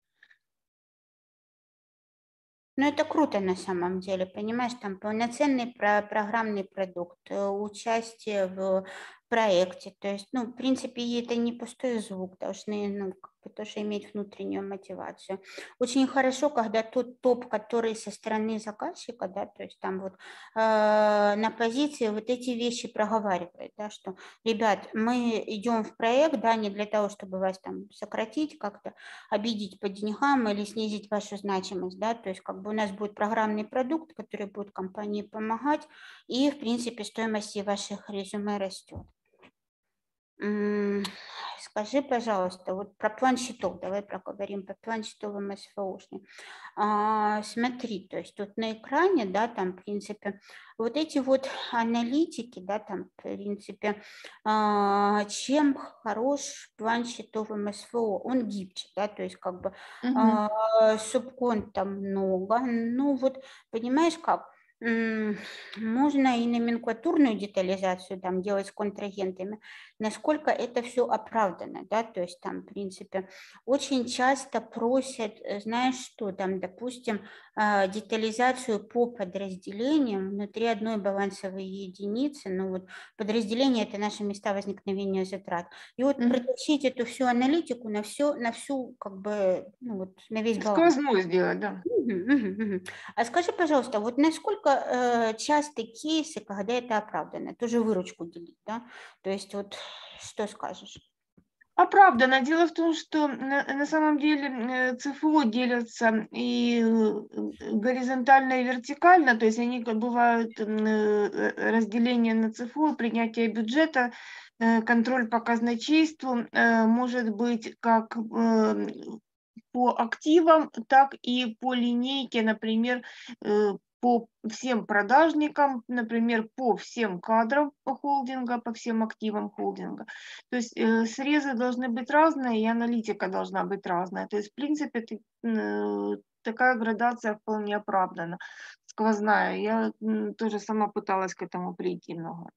Ну, это круто на самом деле, понимаешь, там полноценный про программный продукт, участие в проекте, то есть, ну, в принципе, это не пустой звук, должны, ну, как бы тоже иметь внутреннюю мотивацию. Очень хорошо, когда тот топ, который со стороны заказчика, да, то есть там вот э, на позиции вот эти вещи проговаривает, да, что, ребят, мы идем в проект, да, не для того, чтобы вас там сократить, как-то обидеть по деньгам или снизить вашу значимость, да, то есть как бы у нас будет программный продукт, который будет компании помогать, и, в принципе, стоимость ваших резюме растет. Скажи, пожалуйста, вот про план счетов, давай проговорим про план счетов эм эс эф о-шный. А, смотри, то есть тут на экране, да, там, в принципе, вот эти вот аналитики, да, там, в принципе, а, чем хорош план счетов эм эс эф о? Он гибче, да, то есть как бы uh-huh. а, субконта много, ну вот, понимаешь как? Можно и номенклатурную детализацию там делать с контрагентами, насколько это все оправдано, да, то есть там, в принципе, очень часто просят, знаешь что, там, допустим, детализацию по подразделениям внутри одной балансовой единицы, ну вот подразделение – это наши места возникновения затрат, и вот mm-hmm. протащить эту всю аналитику на все, на всю, как бы, ну вот, на весь баланс. Сквозную сделать, да. Угу, угу, угу. А скажи, пожалуйста, вот насколько э, часто кейсы, когда это оправдано, тоже выручку делить, да? То есть вот что скажешь? Оправдано. Дело в том, что на, на самом деле ЦФО делятся и горизонтально, и вертикально, то есть они бывают разделение на ЦФО, принятие бюджета, контроль по казначейству, может быть как по активам, так и по линейке, например, по всем продажникам, например, по всем кадрам холдинга, по всем активам холдинга. То есть э, срезы должны быть разные, и аналитика должна быть разная. То есть, в принципе, ты, э, такая градация вполне оправдана, сквозная. Я э, тоже сама пыталась к этому прийти много.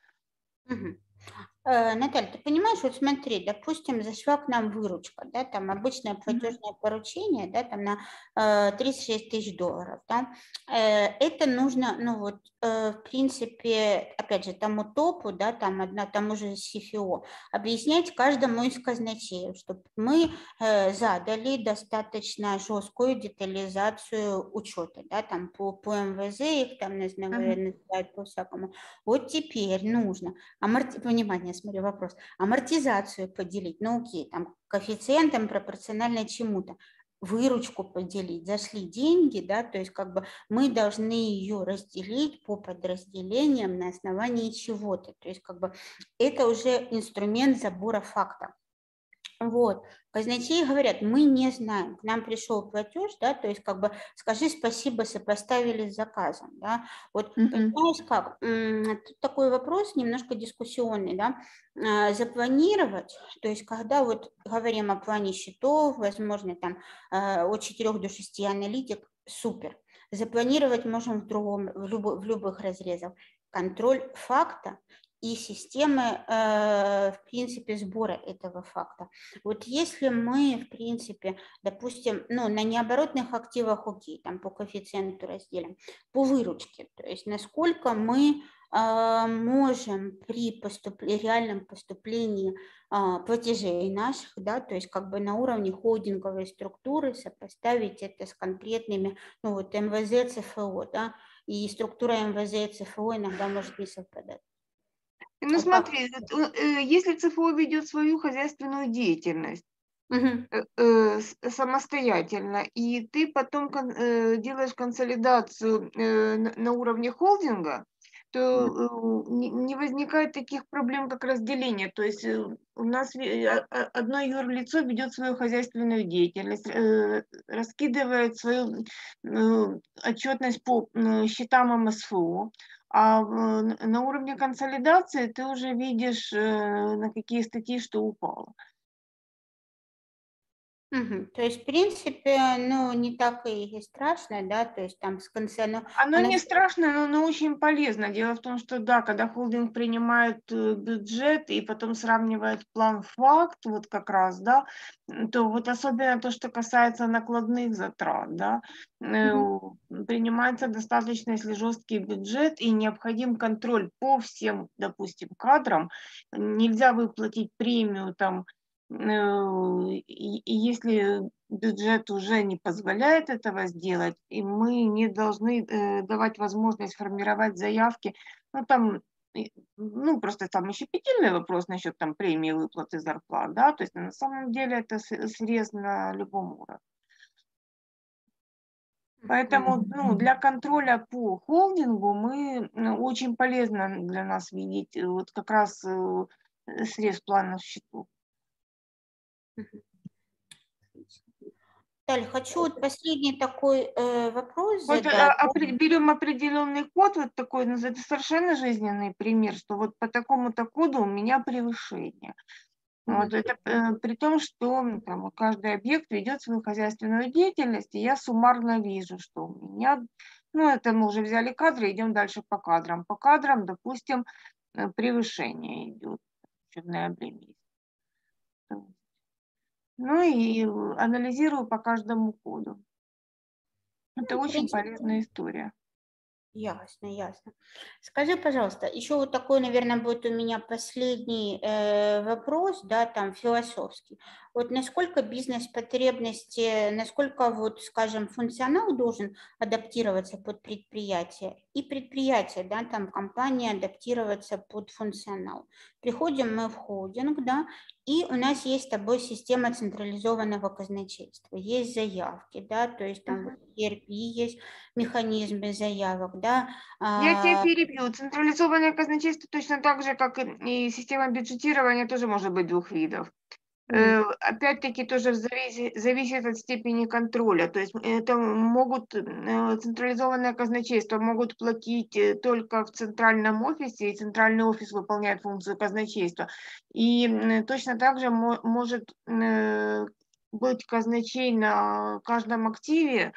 Угу. Наталья, ты понимаешь, вот смотри, допустим, зашла к нам выручка, да, там обычное платежное поручение, да, там на э, тридцать шесть тысяч долларов, да, э, это нужно, ну вот, э, в принципе, опять же, тому топу, да, там, одна, тому же си эф о, объяснять каждому из казначеев, чтобы мы э, задали достаточно жесткую детализацию учета, да, там по, по эм вэ зэ их там называют по-всякому. Вот теперь нужно, аморти... внимание, смотри, вопрос, амортизацию поделить, ну окей, там коэффициентом пропорционально чему-то, выручку поделить, зашли деньги, да, то есть как бы мы должны ее разделить по подразделениям на основании чего-то, то есть как бы это уже инструмент забора факта. Вот, казначеи говорят, мы не знаем, к нам пришел платеж, да, то есть как бы скажи спасибо, сопоставили с заказом, да, вот mm-hmm. понимаешь как, тут такой вопрос немножко дискуссионный, да, запланировать, то есть когда вот говорим о плане счетов, возможно там от четырёх до шести аналитик, супер, запланировать можем в, другом, в, любо, в любых разрезах, контроль факта и системы, э, в принципе, сбора этого факта. Вот если мы, в принципе, допустим, ну, на необоротных активах, окей, там по коэффициенту разделим, по выручке, то есть насколько мы э, можем при поступлении, реальном поступлении э, платежей наших, да, то есть как бы на уровне холдинговой структуры сопоставить это с конкретными, ну, вот эм вэ зэ, цэ эф о, да, и структура эм вэ зэ и цэ эф о иногда может не совпадать. Ну а смотри, как? Если цэ эф о ведет свою хозяйственную деятельность угу. э, э, самостоятельно, и ты потом э, делаешь консолидацию э, на уровне холдинга, то э, не, не возникает таких проблем, как разделение. То есть э, у нас одно юрлицо ведет свою хозяйственную деятельность, э, раскидывает свою э, отчетность по э, счетам эм эс эф о, а на уровне консолидации ты уже видишь, на какие статьи что упало. Угу. То есть, в принципе, ну, не так и страшно, да, то есть там с конца... Ну, Оно нас... не страшно, но оно очень полезно. Дело в том, что, да, когда холдинг принимает бюджет и потом сравнивает план-факт, вот как раз, да, то вот особенно то, что касается накладных затрат, да, mm-hmm. принимается достаточно, если жесткий бюджет и необходим контроль по всем, допустим, кадрам, нельзя выплатить премию там, и если бюджет уже не позволяет этого сделать, и мы не должны э, давать возможность формировать заявки, ну там, ну просто там еще щепетильный вопрос насчет там премии, выплаты зарплат, да, то есть на самом деле это срез на любом уровне. Поэтому ну, для контроля по холдингу мы очень полезно для нас видеть вот как раз срез планов счетов. Далее, хочу вот последний такой э, вопрос вот, задать. А, берем определенный код, вот такой, ну, это совершенно жизненный пример, что вот по такому-то коду у меня превышение. Mm-hmm. Вот, это э, при том, что там, каждый объект ведет свою хозяйственную деятельность, и я суммарно вижу, что у меня, ну это мы уже взяли кадры, идем дальше по кадрам. По кадрам, допустим, превышение идет в ноябре месяце. Ну и анализирую по каждому коду. Это ну, очень принципе, полезная история. Ясно, ясно. Скажи, пожалуйста, еще вот такой, наверное, будет у меня последний э, вопрос, да, там философский. Вот насколько бизнес-потребности, насколько вот, скажем, функционал должен адаптироваться под предприятие, и предприятие, да, там компания адаптироваться под функционал. Приходим мы в холдинг, да, и у нас есть с тобой система централизованного казначейства, есть заявки, да, то есть там uh-huh. и эр пи есть механизмы заявок, да. Я тебя перебью. Централизованное казначейство точно так же, как и система бюджетирования, тоже может быть двух видов. Э, Опять-таки тоже зависит, зависит от степени контроля. То есть это могут, э, централизованное казначейство могут платить э, только в центральном офисе, и центральный офис выполняет функцию казначейства. И м, точно так же мо- может э, быть казначей на каждом активе,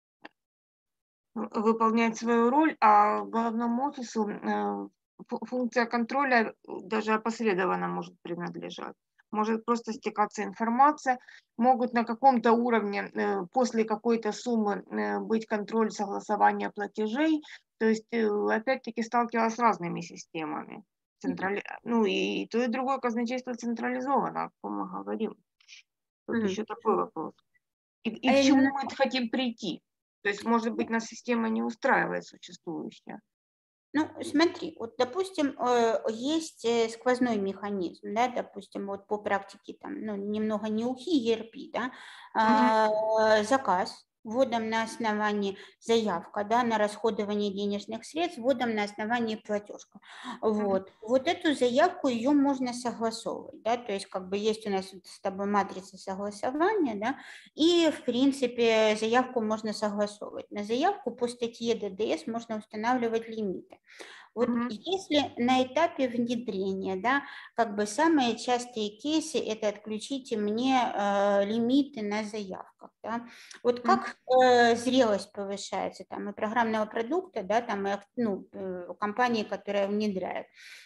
в- выполнять свою роль, а головному офису э, фу- функция контроля даже опосредованно может принадлежать. Может просто стекаться информация, могут на каком-то уровне э, после какой-то суммы э, быть контроль согласования платежей. То есть, э, опять-таки, сталкивалась с разными системами. Централи... Ну и то, и другое казначейство централизовано, как мы говорим. Тут Мгм. еще такой вопрос. И, и А к чему именно, мы хотим прийти? То есть, может быть, нас система не устраивает существующая. ну, смотри, вот, допустим, э, есть э, сквозной механизм, да, допустим, вот по практике там, ну, немного неухи, и эр пи, да, Мгм. а, заказ вводом на основании заявка, да, на расходование денежных средств, вводом на основании платежка. Мгм. Вот. Вот эту заявку, ее можно согласовывать, да, то есть как бы есть у нас вот с тобой матрица согласования, да, и, в принципе, заявку можно согласовывать. На заявку по статье дэ дэ эс можно устанавливать лимиты. Вот Мгм. если на этапе внедрения, да, как бы самые частые кейсы – это отключите мне э, лимиты на заявках, да. Вот Мгм. как э, зрелость повышается там и программного продукта, да, там и ну, э, компании, которая внедряет.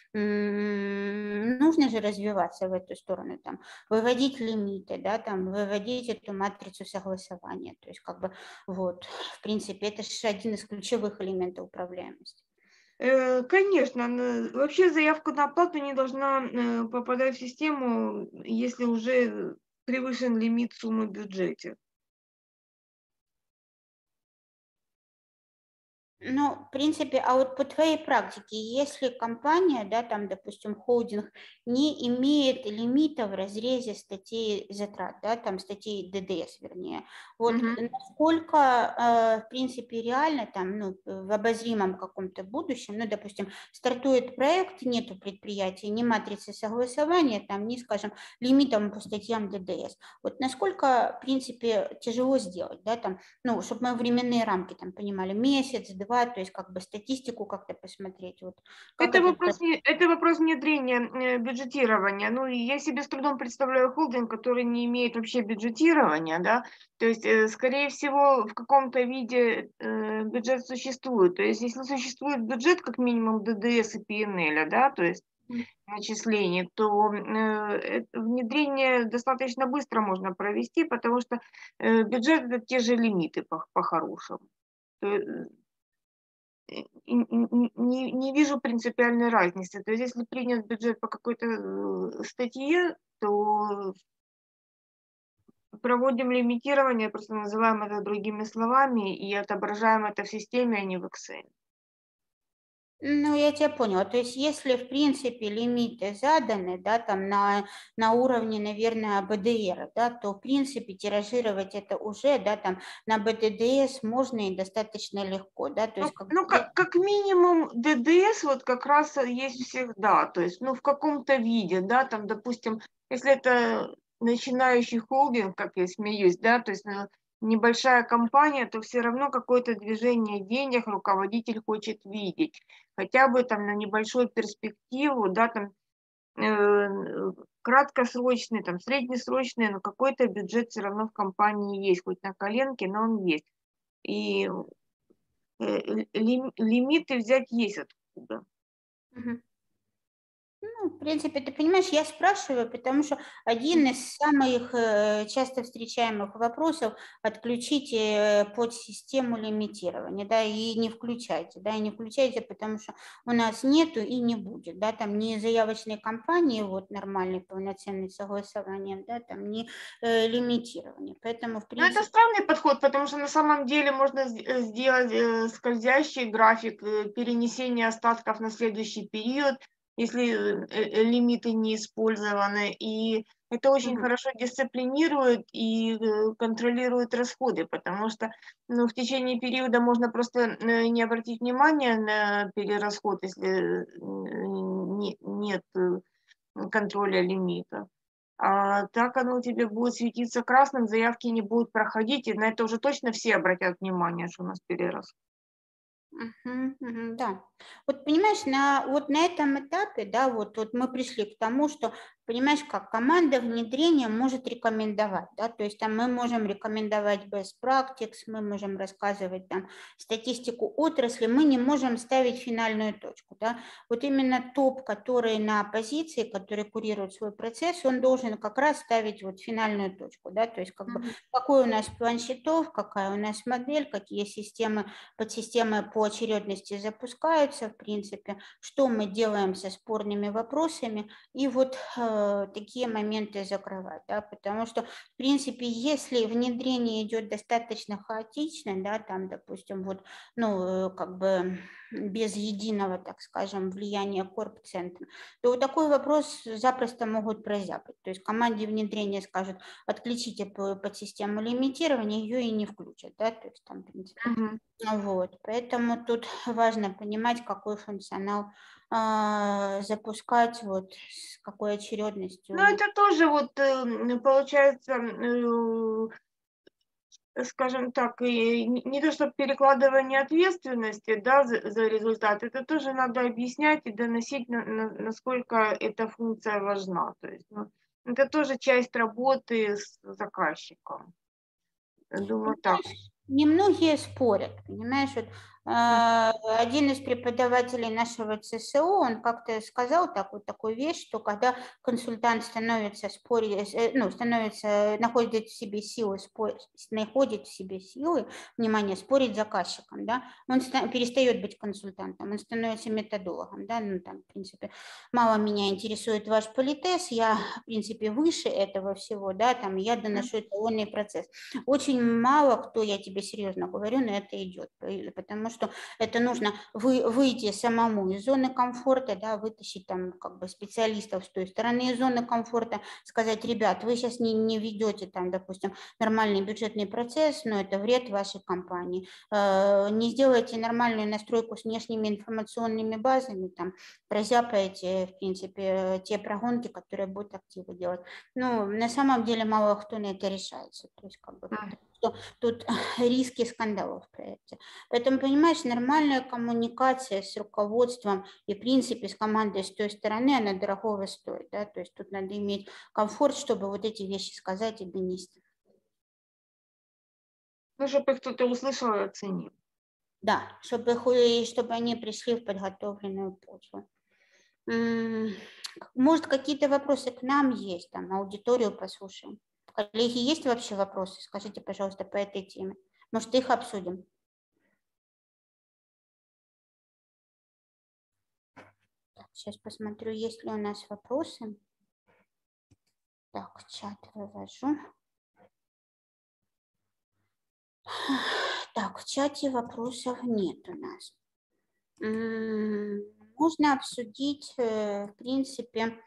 М, Нужно же развиваться в эту сторону, там, выводить лимиты, да, там, выводить эту матрицу согласования. То есть, как бы, вот, в принципе, это же один из ключевых элементов управляемости. Э, Конечно, н- вообще заявка на оплату не должна э, попадать в систему, если уже превышен лимит суммы в бюджете. Ну, в принципе, а вот по твоей практике, если компания, да, там, допустим, холдинг не имеет лимита в разрезе статей затрат, да, там, статей дэ дэ эс, вернее, вот Мгм. насколько, э, в принципе, реально там, ну, в обозримом каком-то будущем, ну, допустим, стартует проект, нету предприятия, ни матрицы согласования, там, ни, скажем, лимитом по статьям дэ дэ эс. Вот насколько, в принципе, тяжело сделать, да, там, ну, чтобы мы временные рамки там понимали, месяц, два, то есть как бы статистику как-то посмотреть, вот как Это этот вопрос, процесс. не- это вопрос внедрения э, бюджетирования. Ну, и я себе с трудом представляю холдинг, который не имеет вообще бюджетирования, да. То есть, э, скорее всего, в каком-то виде э, бюджет существует. То есть, если существует бюджет, как минимум дэ дэ эс и пи эн эл, да, то есть начислений, то э, это внедрение достаточно быстро можно провести, потому что э, бюджет это те же лимиты по- по-хорошему. То есть, э, и н- не, не вижу принципиальной разницы. То есть если принят бюджет по какой-то э, статье, то проводим лимитирование, просто называем это другими словами и отображаем это в системе, а не в Excel. Ну, я тебя поняла. То есть, если, в принципе, лимиты заданы, да, там на, на уровне, наверное, бэ дэ эр, да, то, в принципе, тиражировать это уже, да, там на бэ дэ дэ эс можно и достаточно легко, да, то Ну, есть, как ну бы, как, как минимум дэ дэ эс вот как раз есть всегда, то есть, ну, в каком-то виде, да, там, допустим, если это начинающий холдинг, как я смеюсь, да, то есть ну, небольшая компания, то все равно какое-то движение денег руководитель хочет видеть, хотя бы там на небольшую перспективу, да, там, э, краткосрочный, там, среднесрочный, но какой-то бюджет все равно в компании есть, хоть на коленке, но он есть. И э, лим- лимиты взять есть откуда. мгм. Ну, в принципе, ты понимаешь, я спрашиваю, потому что один из самых э, часто встречаемых вопросов – отключите э, под систему лимитирования, да, и не включайте, да, и не включайте, потому что у нас нету и не будет, да, там ни заявочной кампании, вот, нормальной, полноценной согласования, да, там ни э, лимитирования, поэтому, в Но это принципе… странный подход, потому что на самом деле можно с- э, сделать э, скользящий график э, перенесения остатков на следующий период, если э, э, лимиты не использованы. И это очень Мгм. хорошо дисциплинирует и э, контролирует расходы, потому что ну, в течение периода можно просто э, не обратить внимания на перерасход, если э, не- нет э, контроля лимита. А, так оно у тебя будет светиться красным, заявки не будут проходить, и на это уже точно все обратят внимание, что у нас перерос. Мгм, мгм, да. Вот понимаешь, на, вот на этом этапе, да, вот, вот мы пришли к тому, что, понимаешь, как команда внедрения может рекомендовать, да, то есть там мы можем рекомендовать best practice, мы можем рассказывать там статистику отрасли, мы не можем ставить финальную точку, да. Вот именно топ, который на позиции, который курирует свой процесс, он должен как раз ставить вот финальную точку, да, то есть как бы какой у нас план счетов, какая у нас модель, какие системы, подсистемы по очередности запускаются, в принципе, что мы делаем со спорными вопросами, и вот э, такие моменты закрывать, да, потому что, в принципе, если внедрение идет достаточно хаотично, да, там, допустим, вот, ну, как бы без единого, так скажем, влияния корп-центра, то вот такой вопрос запросто могут прозябать, то есть команде внедрения скажут, отключите подсистему лимитирования, ее и не включат, да, то есть там, в принципе, Угу. вот, поэтому тут важно понимать, какой функционал а, запускать, вот, с какой очередностью. Ну, это тоже вот э, получается, э, скажем так, и не не то чтобы перекладывание ответственности, да, за, за результат, это тоже надо объяснять и доносить, на, на- насколько эта функция важна. То есть, ну, это тоже часть работы с заказчиком. Я думаю, так. Понимаешь, немногие спорят, понимаешь, вот, а, один из преподавателей нашего ЦСО, он как-то сказал так, вот такую вещь, что когда консультант становится спорить, э, ну, становится, находит в себе силы, спорить, находит в себе силы, внимание, спорить с заказчиком, да, он ста- перестает быть консультантом, он становится методологом, да, ну, там, в принципе, мало меня интересует ваш политез, я, в принципе, выше этого всего, да, там, я доношу эталонный процесс. Очень мало кто, я тебе серьезно говорю, на это идет, потому что это нужно вы, выйти самому из зоны комфорта, да, вытащить там как бы специалистов с той стороны из зоны комфорта, сказать, ребят, вы сейчас не, не ведете там, допустим, нормальный бюджетный процесс, но это вред вашей компании. Не сделаете нормальную настройку с внешними информационными базами, там, прозяпаете, в принципе, те прогонки, которые будут активы делать. Ну, на самом деле мало кто на это решается. То есть, как бы, что тут риски скандалов в проекте. Поэтому, понимаешь, нормальная коммуникация с руководством и, в принципе, с командой с той стороны, она дорогого стоит. Да? То есть тут надо иметь комфорт, чтобы вот эти вещи сказать и донести. Ну, чтобы их кто-то услышал и оценил. Да, чтобы, чтобы они пришли в подготовленную почву. Может, какие-то вопросы к нам есть, там, аудиторию послушаем. Коллеги, есть вообще вопросы? Скажите, пожалуйста, по этой теме. Может, их обсудим? Так, сейчас посмотрю, есть ли у нас вопросы. Так, чат вывожу. Так, в чате вопросов нет у нас. Можно обсудить, в принципе,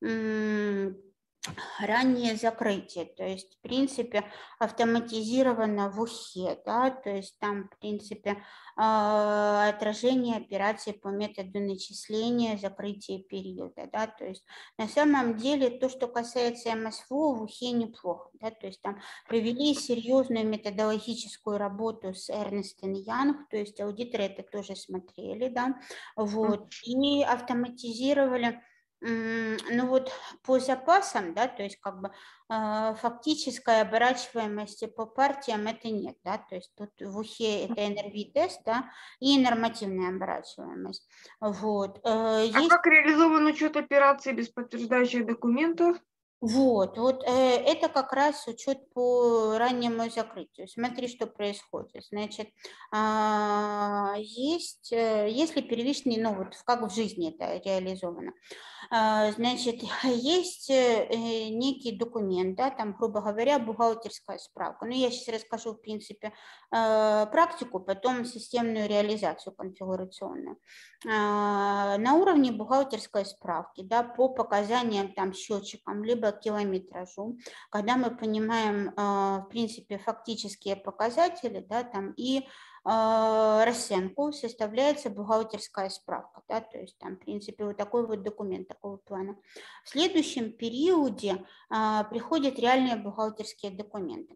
раннее закрытие, то есть, в принципе, автоматизировано в ухе, да, то есть там, в принципе, отражение операций по методу начисления, закрытия периода, да, то есть на самом деле то, что касается эм эс эф о, в ухе неплохо, да, то есть там провели серьезную методологическую работу с Ernst энд Young, то есть аудиторы это тоже смотрели, да, вот, и автоматизировали. Ну вот по запасам, да, то есть как бы э, фактической оборачиваемости по партиям это нет, да, то есть тут в ухе это эн эр ви-тест, да, и нормативная оборачиваемость. Вот. Э, а есть... как реализован учет операций без подтверждающих документов? Вот, вот э, это как раз учет по раннему закрытию. Смотри, что происходит. Значит, э, есть, э, если первичный, ну вот как в жизни это реализовано. Значит, есть некий документ, да, там, грубо говоря, бухгалтерская справка. Ну, я сейчас расскажу, в принципе, практику, потом системную реализацию конфигурационную. На уровне бухгалтерской справки, да, по показаниям там счетчикам, либо километражу, когда мы понимаем, в принципе, фактические показатели, да, там, и расценку составляется бухгалтерская справка, да, то есть там, в принципе, вот такой вот документ такого плана. В следующем периоде приходят реальные бухгалтерские документы.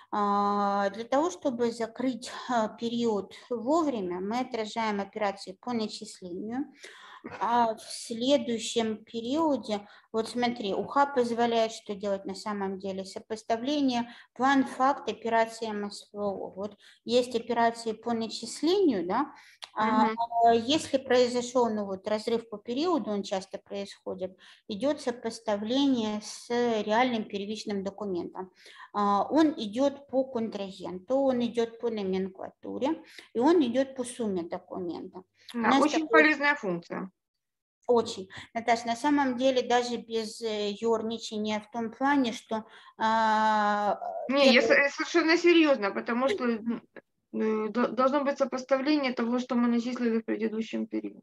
Для того, чтобы закрыть период вовремя, мы отражаем операции по начислению. А в следующем периоде, вот смотри, УХА позволяет что делать на самом деле? Сопоставление план, факт, операции эм эс эф о. Вот есть операции по начислению, да, а Мгм. если произошел, ну вот разрыв по периоду, он часто происходит, идет сопоставление с реальным первичным документом. А, Он идет по контрагенту, он идет по номенклатуре, и он идет по сумме документа. У Да, нас очень такой полезная функция. очень. Наташа, на самом деле даже без э, ерничания в том плане, что а, Не, я первый, со- совершенно серьезно, потому что м, э, до- должно быть сопоставление того, что мы начислили в предыдущем периоде.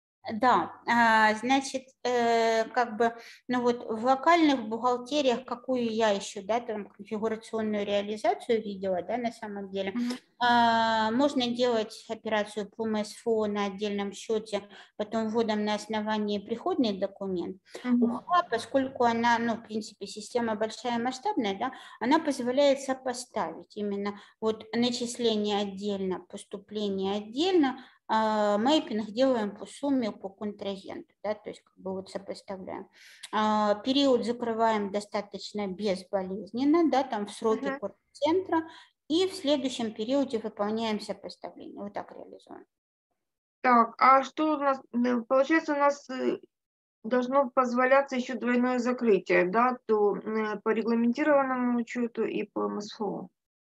да, а, значит, э, как бы, ну вот в локальных бухгалтериях, какую я еще, да, там конфигурационную реализацию видела, да, на самом деле, Мгм. а, можно делать операцию по эм эс эф о на отдельном счете, потом вводом на основании приходный документ. Мгм. УХА, поскольку она, ну, в принципе, система большая, масштабная, да, она позволяет сопоставить именно вот начисление отдельно, поступление отдельно, а, мэйпинг делаем по сумме, по контрагенту, да, то есть как бы вот сопоставляем. А, Период закрываем достаточно безболезненно, да, там в сроки Мгм. корпцентра, и в следующем периоде выполняем сопоставление. Вот так реализуем. Так, а что у нас, э, получается, у нас э, должно позволяться еще двойное закрытие, да, то э, по регламентированному учету и по эм эс эф о.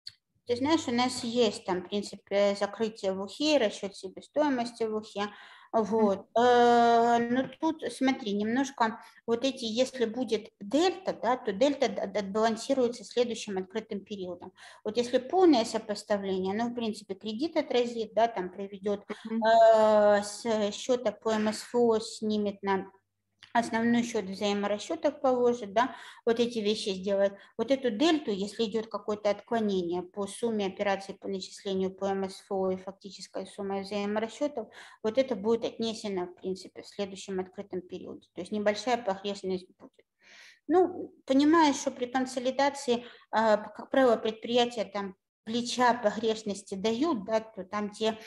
Ты знаешь, у нас есть там, в принципе, закрытие в УХе, расчет себестоимости в УХе. Вот. Э, Но тут, смотри, немножко вот эти, если будет дельта, да, то дельта д- отбалансируется следующим открытым периодом. Вот если полное сопоставление, ну, в принципе, кредит отразит, да, там приведет Мгм. э, с счета по эм эс эф о, снимет на основной счет взаиморасчетов положит, да, вот эти вещи сделает. Вот эту дельту, если идет какое-то отклонение по сумме операций по начислению по эм эс эф о и фактической суммой взаиморасчетов, вот это будет отнесено, в принципе, в следующем открытом периоде. То есть небольшая погрешность будет. Ну, понимаешь, что при консолидации, а, как правило, предприятия там плеча погрешности дают, да, то там те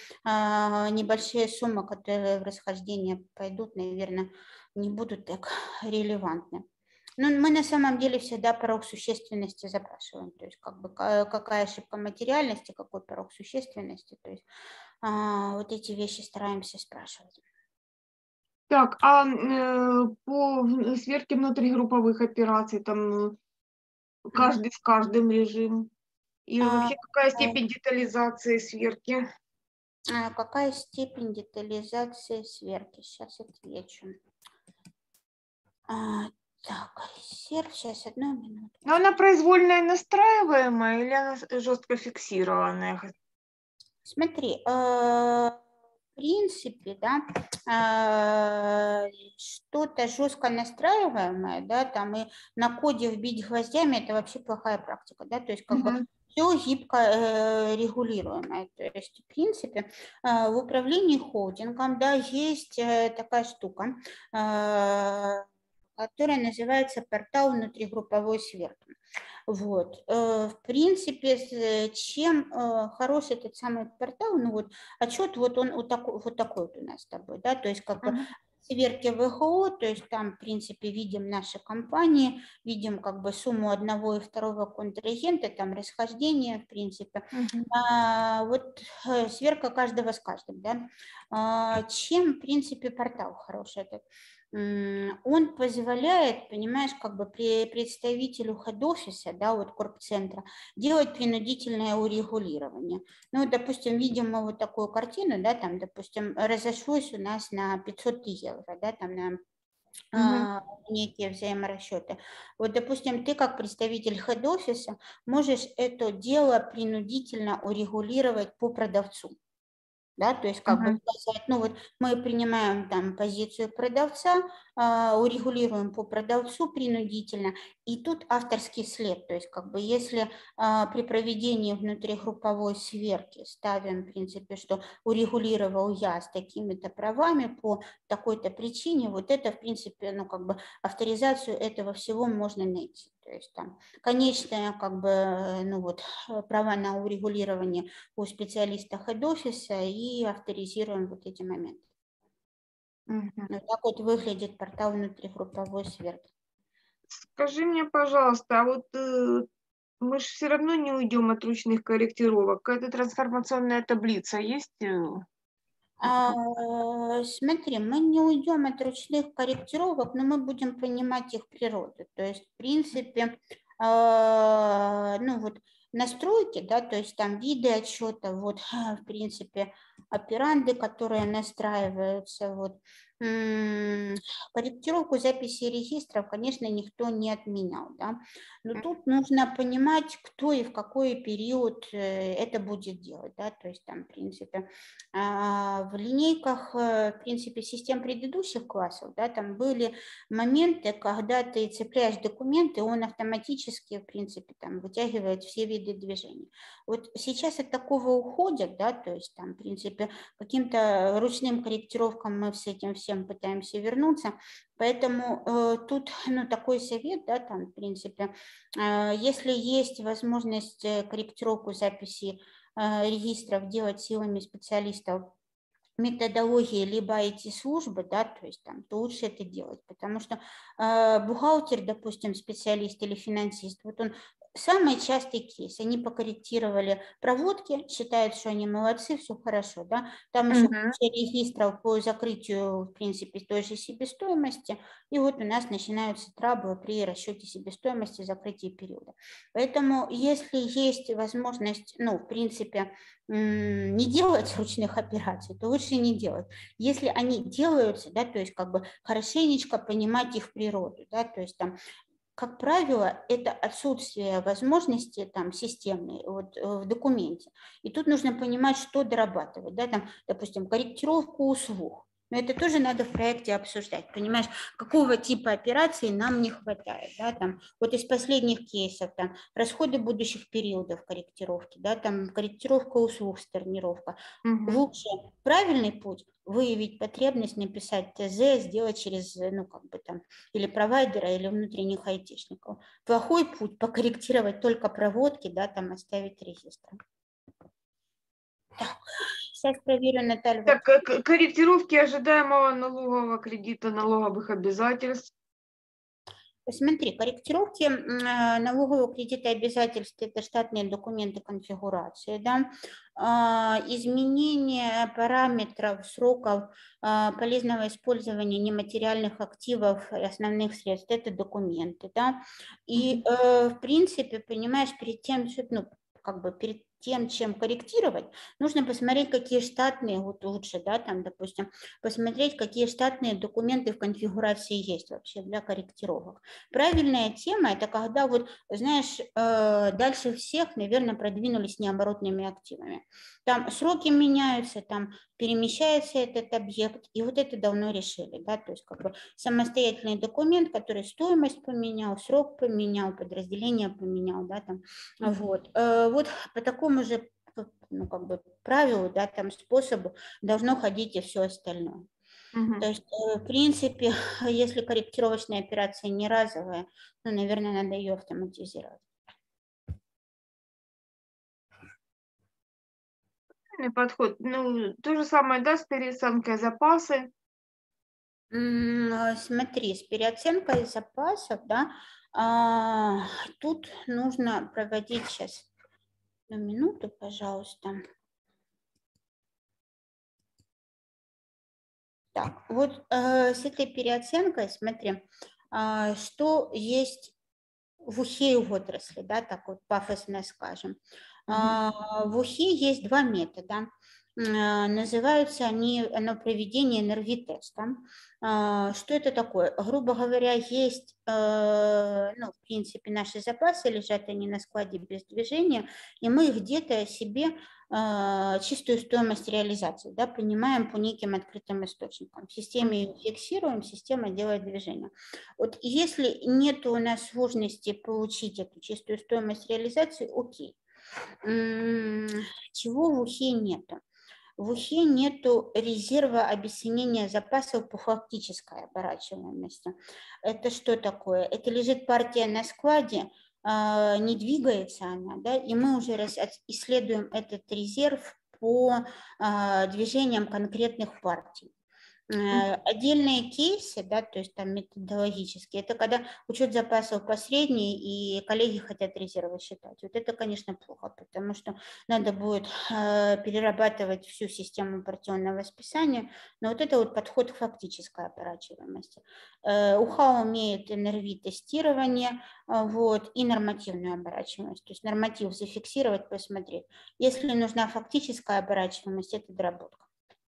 а, небольшие суммы, которые в расхождение пойдут, наверное, не будут так релевантны. Но мы на самом деле всегда порог существенности запрашиваем, то есть как бы ка- какая ошибка материальности, какой порог существенности, то есть а, вот эти вещи стараемся спрашивать. Так, а э, по в- сверке внутригрупповых операций, там э, Мгм. каждый в каждом режим, и А, вообще какая а, степень детализации сверки? а какая степень детализации сверки? Сейчас отвечу. А, так, серв, сейчас одну минуту. Но она произвольная настраиваемая или она с- жестко фиксированная? Смотри, э, в принципе, да, э, что-то жестко настраиваемое, да, там и на коде вбить гвоздями, это вообще плохая практика, да, то есть как бы Мгм. все гибко э, регулируемое. То есть, в принципе, э, в управлении холдингом, да, есть э, такая штука, э, которая называется портал внутригрупповой сверки. Вот. э, В принципе, с- э, чем э, хорош этот самый портал, ну вот отчет вот он вот такой вот, такой вот у нас с тобой, да, то есть как бы Мгм. сверки вэ гэ о, то есть там, в принципе, видим наши компании, видим как бы сумму одного и второго контрагента, там расхождение, в принципе. Мгм. А, вот э, сверка каждого с каждым, да. А, чем, в принципе, портал хороший этот? М, Он позволяет, понимаешь, как бы при представителю хед-офиса, да, вот корпцентра, делать принудительное урегулирование. Ну, вот, допустим, видим мы вот такую картину, да, там, допустим, разошлось у нас на пятьсот евро, да, там на Мгм. а, некие взаиморасчеты. Вот, допустим, ты как представитель хед-офиса можешь это дело принудительно урегулировать по продавцу. Да, то есть как бы Мгм. сказать, ну вот мы принимаем там позицию продавца, урегулируем по продавцу принудительно, и тут авторский след, то есть как бы если при проведении внутригрупповой сверки ставим, в принципе, что урегулировал я с такими-то правами по такой-то причине, вот это, в принципе, ну как бы авторизацию этого всего можно найти. То есть там конечные как бы, ну вот, права на урегулирование у специалиста хед-офиса и авторизируем вот эти моменты. Мгм. Вот так вот выглядит портал внутригрупповой сверки. Скажи мне, пожалуйста, а вот э, мы же все равно не уйдем от ручных корректировок. Какая-то трансформационная таблица есть? э? А, смотри, мы не уйдем от ручных корректировок, но мы будем понимать их природу. То есть, в принципе, а, ну вот настройки, да, то есть там виды отчета, вот, в принципе, операнды, которые настраиваются, вот. Корректировку записи регистров, конечно, никто не отменял, да, но тут нужно понимать, кто и в какой период это будет делать, да, то есть там, в принципе, в линейках, в принципе, систем предыдущих классов, да, там были моменты, когда ты цепляешь документы, он автоматически, в принципе, там вытягивает все виды движения. Вот сейчас от такого уходят, да, то есть там, в принципе, каким-то ручным корректировкам мы с этим всем пытаемся вернуться, поэтому э, тут, ну, такой совет, да, там, в принципе, э, если есть возможность корректировку записи э, регистров делать силами специалистов, методологии либо ай ти-службы, да, то есть там, то лучше это делать, потому что э, бухгалтер, допустим, специалист или финансист, вот он самый частый кейс, они покорректировали проводки, считают, что они молодцы, все хорошо, да, там еще Мгм. куча регистров по закрытию, в принципе, той же себестоимости, и вот у нас начинаются траблы при расчете себестоимости закрытия периода. Поэтому, если есть возможность, ну, в принципе, не делать ручных операций, то лучше не делать. Если они делаются, да, то есть как бы хорошенечко понимать их природу, да, то есть там, как правило, это отсутствие возможности там системной вот, в документе. И тут нужно понимать, что дорабатывать, да, там, допустим, корректировку услуг. Но это тоже надо в проекте обсуждать, понимаешь, какого типа операций нам не хватает, да, там, вот из последних кейсов, там, расходы будущих периодов корректировки, да, там, корректировка услуг, сторнировка. Мгм. Лучше правильный путь выявить потребность, написать ТЗ, сделать через, ну, как бы там, или провайдера, или внутренних айтишников. Плохой путь покорректировать только проводки, да, там, оставить регистр. Так, сейчас проверю, Наталья. Так, э, к- корректировки ожидаемого налогового кредита, налоговых обязательств. Посмотри, корректировки э, налогового кредита и обязательств – это штатные документы конфигурации, да? А, изменение параметров, сроков а, полезного использования нематериальных активов и основных средств – это документы, да? И, э, в принципе, понимаешь, перед тем, что, ну, как бы перед тем, чем корректировать, нужно посмотреть, какие штатные, вот лучше, да, там, допустим, посмотреть, какие штатные документы в конфигурации есть вообще для корректировок. Правильная тема – это когда, вот, знаешь, дальше всех, наверное, продвинулись необоротными активами. Там сроки меняются, там перемещается этот объект, и вот это давно решили, да, то есть как бы самостоятельный документ, который стоимость поменял, срок поменял, подразделение поменял, да, там, вот. Вот по такому же, ну, как бы правилу, да, там, способу должно ходить и все остальное. Мгм. То есть, в принципе, если корректировочная операция не разовая, ну, наверное, надо ее автоматизировать. Подход. Ну, то же самое, да, с переоценкой запасы. Смотри, с переоценкой запасов, да, а, тут нужно проводить сейчас одну минуту, пожалуйста. Так, вот э, с этой переоценкой, смотри, э, что есть в УХИ отрасли, да, так вот пафосно скажем. Mm-hmm. В УХИ есть два метода. Называются они, оно проведение эн эр ви-теста. Что это такое? Грубо говоря, есть, ну, в принципе, наши запасы, лежат они на складе без движения, и мы где-то себе чистую стоимость реализации, да, принимаем по неким открытым источникам. В системе ее фиксируем, система делает движение. Вот если нет у нас сложности получить эту чистую стоимость реализации, окей. Чего в УХИ нету? В УХИ нету резерва обесценения запасов по фактической оборачиваемости. Это что такое? Это лежит партия на складе, не двигается она, да, и мы уже исследуем этот резерв по движениям конкретных партий. Отдельные кейсы, да, то есть там методологические, это когда учет запасов посредний, и коллеги хотят резервы считать. Вот это, конечно, плохо, потому что надо будет э, перерабатывать всю систему партионного списания, но вот это вот подход к фактической оборачиваемости. Э, УХА умеет эн эр ви-тестирование, э, вот, и нормативную оборачиваемость, то есть норматив зафиксировать, посмотреть. Если нужна фактическая оборачиваемость, это доработка.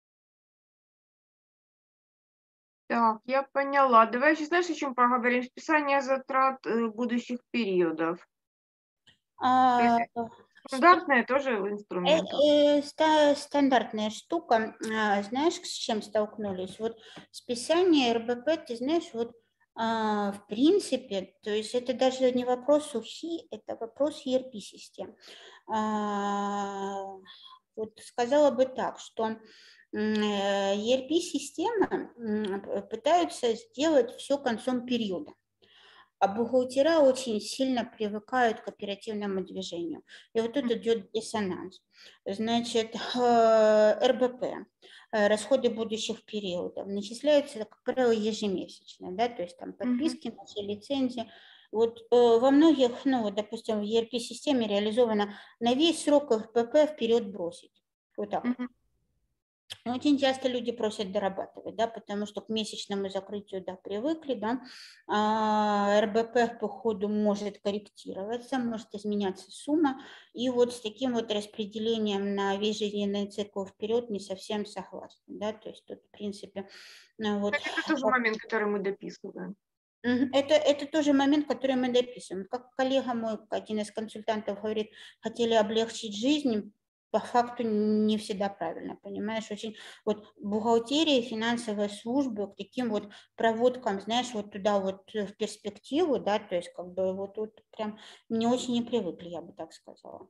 Так, я поняла. Давай еще, знаешь, о чем поговорим? Списание затрат будущих периодов. А, Стандартная тоже инструмент. э, э, стандартная штука. А, знаешь, с чем столкнулись? Вот списание эр бэ пэ, ты знаешь, вот а, в принципе, то есть это даже не вопрос УХИ, это вопрос и эр пи-систем. А, вот сказала бы так, что и эр пи-системы пытаются сделать все концом периода, а бухгалтера очень сильно привыкают к оперативному движению. И вот тут идет диссонанс. Значит, эр бэ пэ, расходы будущих периодов, начисляются, как правило, ежемесячно, да, то есть там подписки, наши лицензии. Вот э, во многих, ну, вот, допустим, в и эр пи-системе реализовано на весь срок эр бэ пэ вперед бросить. Вот так. Mm-hmm. Очень часто люди просят дорабатывать, да, потому что к месячному закрытию, да, привыкли, да, а эр бэ пэ по ходу может корректироваться, может изменяться сумма, и вот с таким вот распределением на весь жизненный цикл вперед не совсем согласна, да, то есть тут, в принципе, вот... Это тоже момент, который мы дописываем. Это, это тоже момент, который мы дописываем. Как коллега мой, один из консультантов говорит, хотели облегчить жизнь, по факту не всегда правильно, понимаешь, очень вот бухгалтерия, финансовые службы к таким вот проводкам, знаешь, вот туда вот в перспективу, да, то есть как бы вот тут прям не очень не привыкли, я бы так сказала.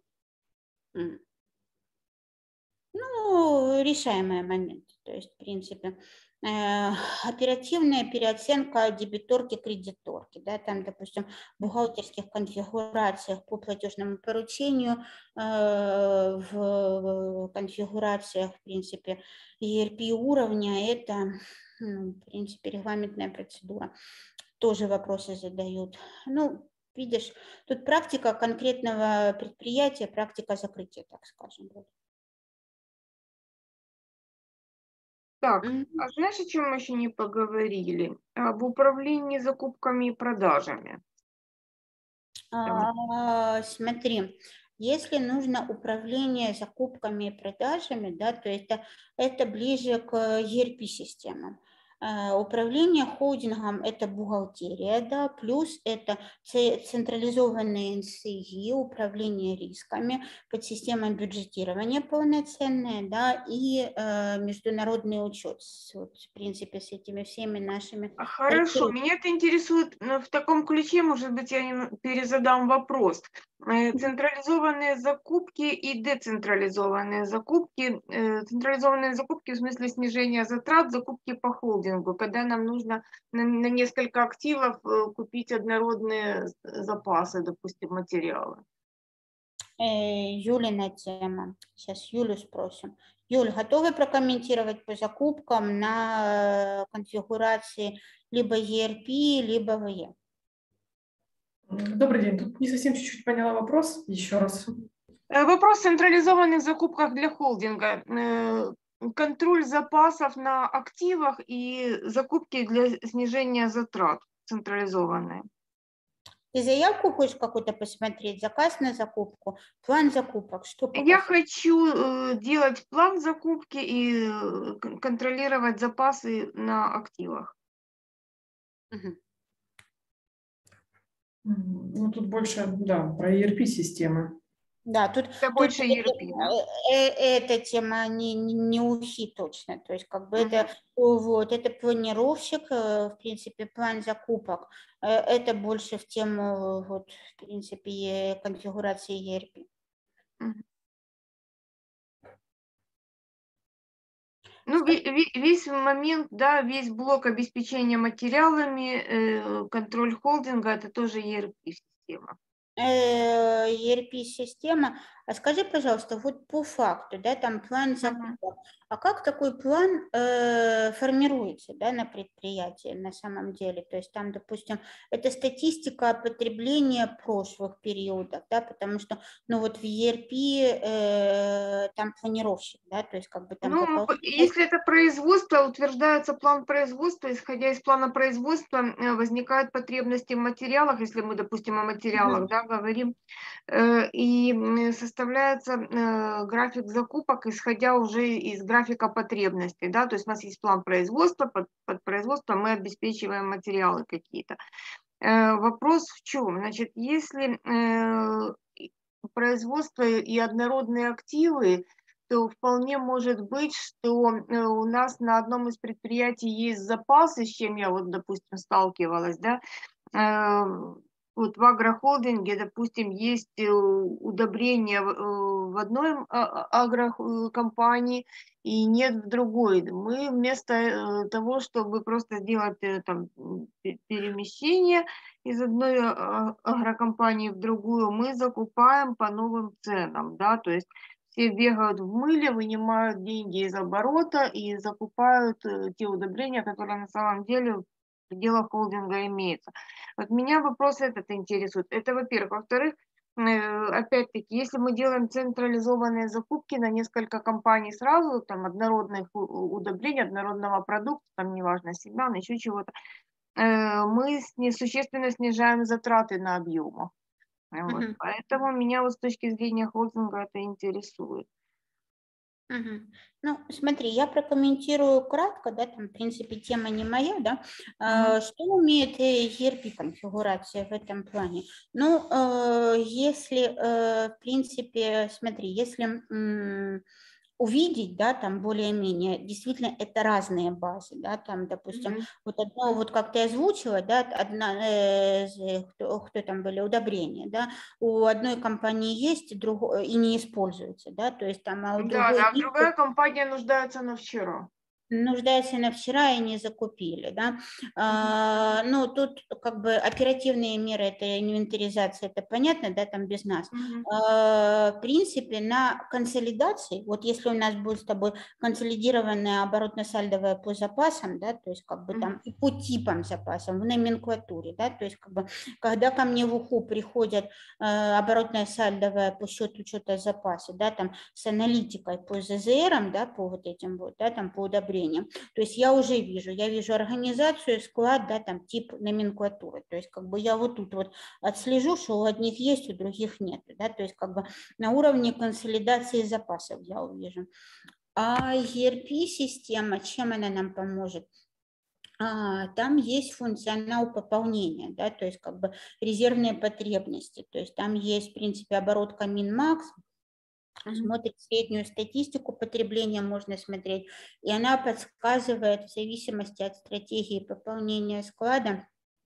Ну, решаемые моменты, то есть в принципе оперативная переоценка дебиторки-кредиторки, да, там, допустим, в бухгалтерских конфигурациях по платежному поручению, э, в конфигурациях, в принципе, и эр пи уровня, это, ну, в принципе, регламентная процедура. Тоже вопросы задают. Ну, видишь, тут практика конкретного предприятия, практика закрытия, так скажем. Так, а знаешь, о чем мы еще не поговорили? Об управлении закупками и продажами. А, смотри, если нужно управление закупками и продажами, да, то это, это ближе к и эр пи-системам. Управление холдингом – это бухгалтерия, да, плюс это централизованные эн эс и, управление рисками, подсистема бюджетирования полноценная, да, и э, международный учет, вот, в принципе, с этими всеми нашими… Хорошо, меня это интересует в таком ключе, может быть, я перезадам вопрос. Централизованные закупки и децентрализованные закупки. Централизованные закупки в смысле снижения затрат, закупки по холдингу, когда нам нужно на, на несколько активов купить однородные запасы, допустим, материалы. Юлина тема. Сейчас Юлю спросим. Юль, готовы прокомментировать по закупкам на конфигурации либо и эр пи, либо ви и? Добрый день. Тут не совсем чуть-чуть поняла вопрос. Еще раз. Вопрос о централизованных закупках для холдинга. Контроль запасов на активах и закупки для снижения затрат централизованные. Ты заявку хочешь какую-то посмотреть, заказ на закупку, план закупок, что показать? Я хочу э, делать план закупки и э, кон- контролировать запасы на активах. Мгм. Мгм. Ну, тут больше, да, про и эр пи-системы. Да, тут, Это тут больше э- и эр пи, да? э- эта тема не, не, не ухи точно, то есть как бы Мгм. это, вот, это планировщик, э, в принципе, план закупок, э, это больше в тему, вот, в принципе, э, конфигурации и эр пи. Мгм. Ну, ве- ве- весь момент, да, весь блок обеспечения материалами, э, контроль холдинга, это тоже и эр пи-система. Э, и эр пи-система. А скажи, пожалуйста, вот по факту, да, там план закупок, а как такой план э, формируется, да, на предприятии на самом деле? То есть там, допустим, это статистика потребления прошлых периодов, да, потому что, ну вот в и эр пи э, там планировщик, да, то есть как бы там Ну, выполняется. если это производство, утверждается план производства, исходя из плана производства э, возникают потребности в материалах, если мы, допустим, о материалах, Мгм. да, говорим, э, и м, составляется э, график закупок, исходя уже из графика потребностей, да, то есть у нас есть план производства, под, под производство мы обеспечиваем материалы какие-то. Э, Вопрос в чем? Значит, если э, и- производство и однородные активы, то вполне может быть, что э, у нас на одном из предприятий есть запасы, с чем я вот, допустим, сталкивалась, да, Э, вот в агрохолдинге, допустим, есть э, удобрения в э, в одной м, а- а- агрокомпании и нет в другой. Мы вместо э, того, чтобы просто сделать э, там м, пе- перемещение из одной а- а- агрокомпании в другую, мы закупаем по новым ценам, да, то есть все бегают в мыле, вынимают деньги из оборота и закупают э, те удобрения, которые на самом деле в пределах холдинга имеются. Вот меня вопрос этот интересует. Это, во-первых. Во-вторых, э, опять-таки, если мы делаем централизованные закупки на несколько компаний сразу, там, однородных у- у- удобрений, однородного продукта, там, неважно, семян, еще чего-то, э, мы сни- существенно снижаем затраты на объемах. Вот. Мгм. Поэтому меня вот с точки зрения холдинга это интересует. Мгм. Ну, смотри, я прокомментирую кратко, да, там, в принципе, тема не моя, да. Мгм. А, Что умеет э, и эр пи-конфигурация в этом плане? Ну, э, если, э, в принципе, смотри, если м, увидеть, да, там более-менее, действительно, это разные базы, да, там, допустим, Мгм. вот одно, вот как ты озвучила, да, одна, э, з- кто, кто там были, удобрения, да, у одной компании есть другой, и не используется, да, то есть там, а у Да, другой да, нет, другая компания нуждается на вчера. нуждается на вчера и не закупили, да. А, ну, тут как бы оперативные меры, это инвентаризация, это понятно, да, там без нас. Мгм. А, в принципе, на консолидации, вот если у нас будет с тобой консолидированная оборотно-сальдовая по запасам, да, то есть как бы там и по типам запасов, в номенклатуре, да, то есть как бы когда ко мне в уху приходят э, оборотная сальдовая по счету учета запаса, да, там с аналитикой по зэ зэ эрам, да, по вот этим вот, да, там по удобрениям. То есть я уже вижу, я вижу организацию, склад, да, там тип номенклатуры. То есть как бы я вот тут вот отслежу, что у одних есть, у других нет, да, то есть как бы на уровне консолидации запасов я увижу. А и эр пи-система, чем она нам поможет? А, там есть функционал пополнения, да, то есть как бы резервные потребности, то есть там есть, в принципе, оборотка min-max, смотрит среднюю статистику потребления, можно смотреть, и она подсказывает в зависимости от стратегии пополнения склада,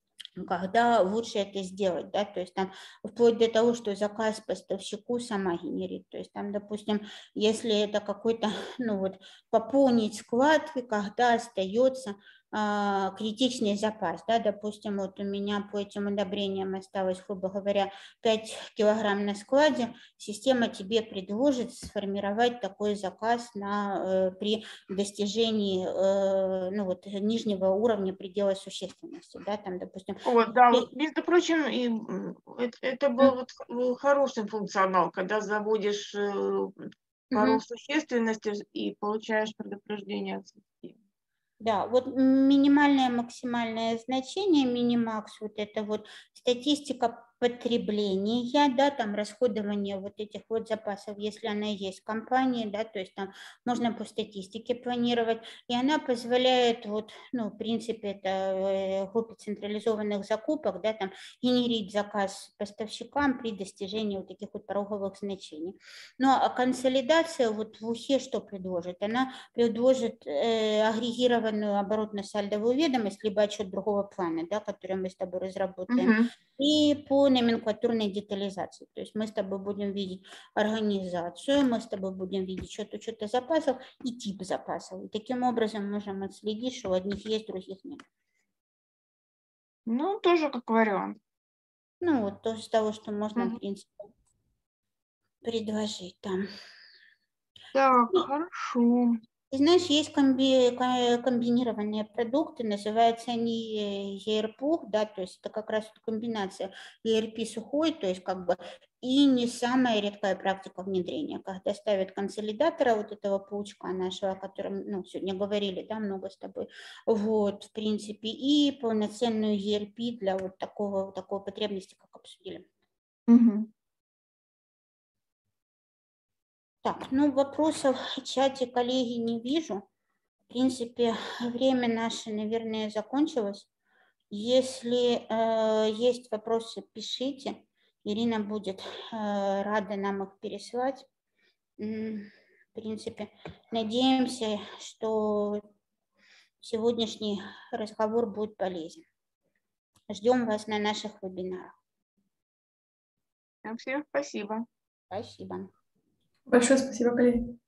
когда лучше это сделать, да, то есть там вплоть до того, что заказ поставщику сама генерит, то есть там, допустим, если это какой-то, ну вот, пополнить склад, когда остается а, критичный запас, да, допустим, вот у меня по этим удобрениям осталось, грубо говоря, пять килограмм на складе, система тебе предложит сформировать такой заказ на, э, при достижении, э, ну вот, нижнего уровня предела существенности, да, там, допустим, Вот, да, вот, между прочим, и, м, это, это был вот х- хороший функционал, когда заводишь э, порог Мгм. существенности и получаешь предупреждение от системы. Да, вот минимальное, максимальное значение, минимакс, вот это вот статистика потребления, да, там расходование вот этих вот запасов, если она есть в компании, да, то есть там можно по статистике планировать, и она позволяет вот, ну, в принципе, это группе централизованных закупок, да, там генерить заказ поставщикам при достижении вот таких вот пороговых значений. Ну, а консолидация вот в УХе что предложит? Она предложит э, агрегированную оборотно-сальдовую ведомость, либо отчет другого плана, да, который мы с тобой разработаем, Мгм. и по номенклатурной детализации. То есть мы с тобой будем видеть организацию, мы с тобой будем видеть счет учета запасов и тип запасов. И таким образом можем отследить, что у одних есть, других нет. Ну, тоже как вариант. Ну, вот то из того, что можно, Мгм. в принципе, предложить там. Так, Ну, хорошо. ты знаешь, есть комби, ко- комбинированные продукты, называются они и эр пи, да, то есть это как раз вот комбинация и эр пи сухой, то есть как бы и не самая редкая практика внедрения, когда ставят консолидатора вот этого паучка нашего, о котором, ну, сегодня говорили, да, много с тобой, вот, в принципе, и полноценную и эр пи для вот такого, такой потребности, как обсудили. Мгм. Так, ну, вопросов в чате, коллеги, не вижу. В принципе, время наше, наверное, закончилось. Если э, есть вопросы, пишите. Ирина будет э, рада нам их пересылать. М, В принципе, надеемся, что сегодняшний разговор будет полезен. Ждем вас на наших вебинарах. Всем спасибо. Спасибо. Большое спасибо, коллеги.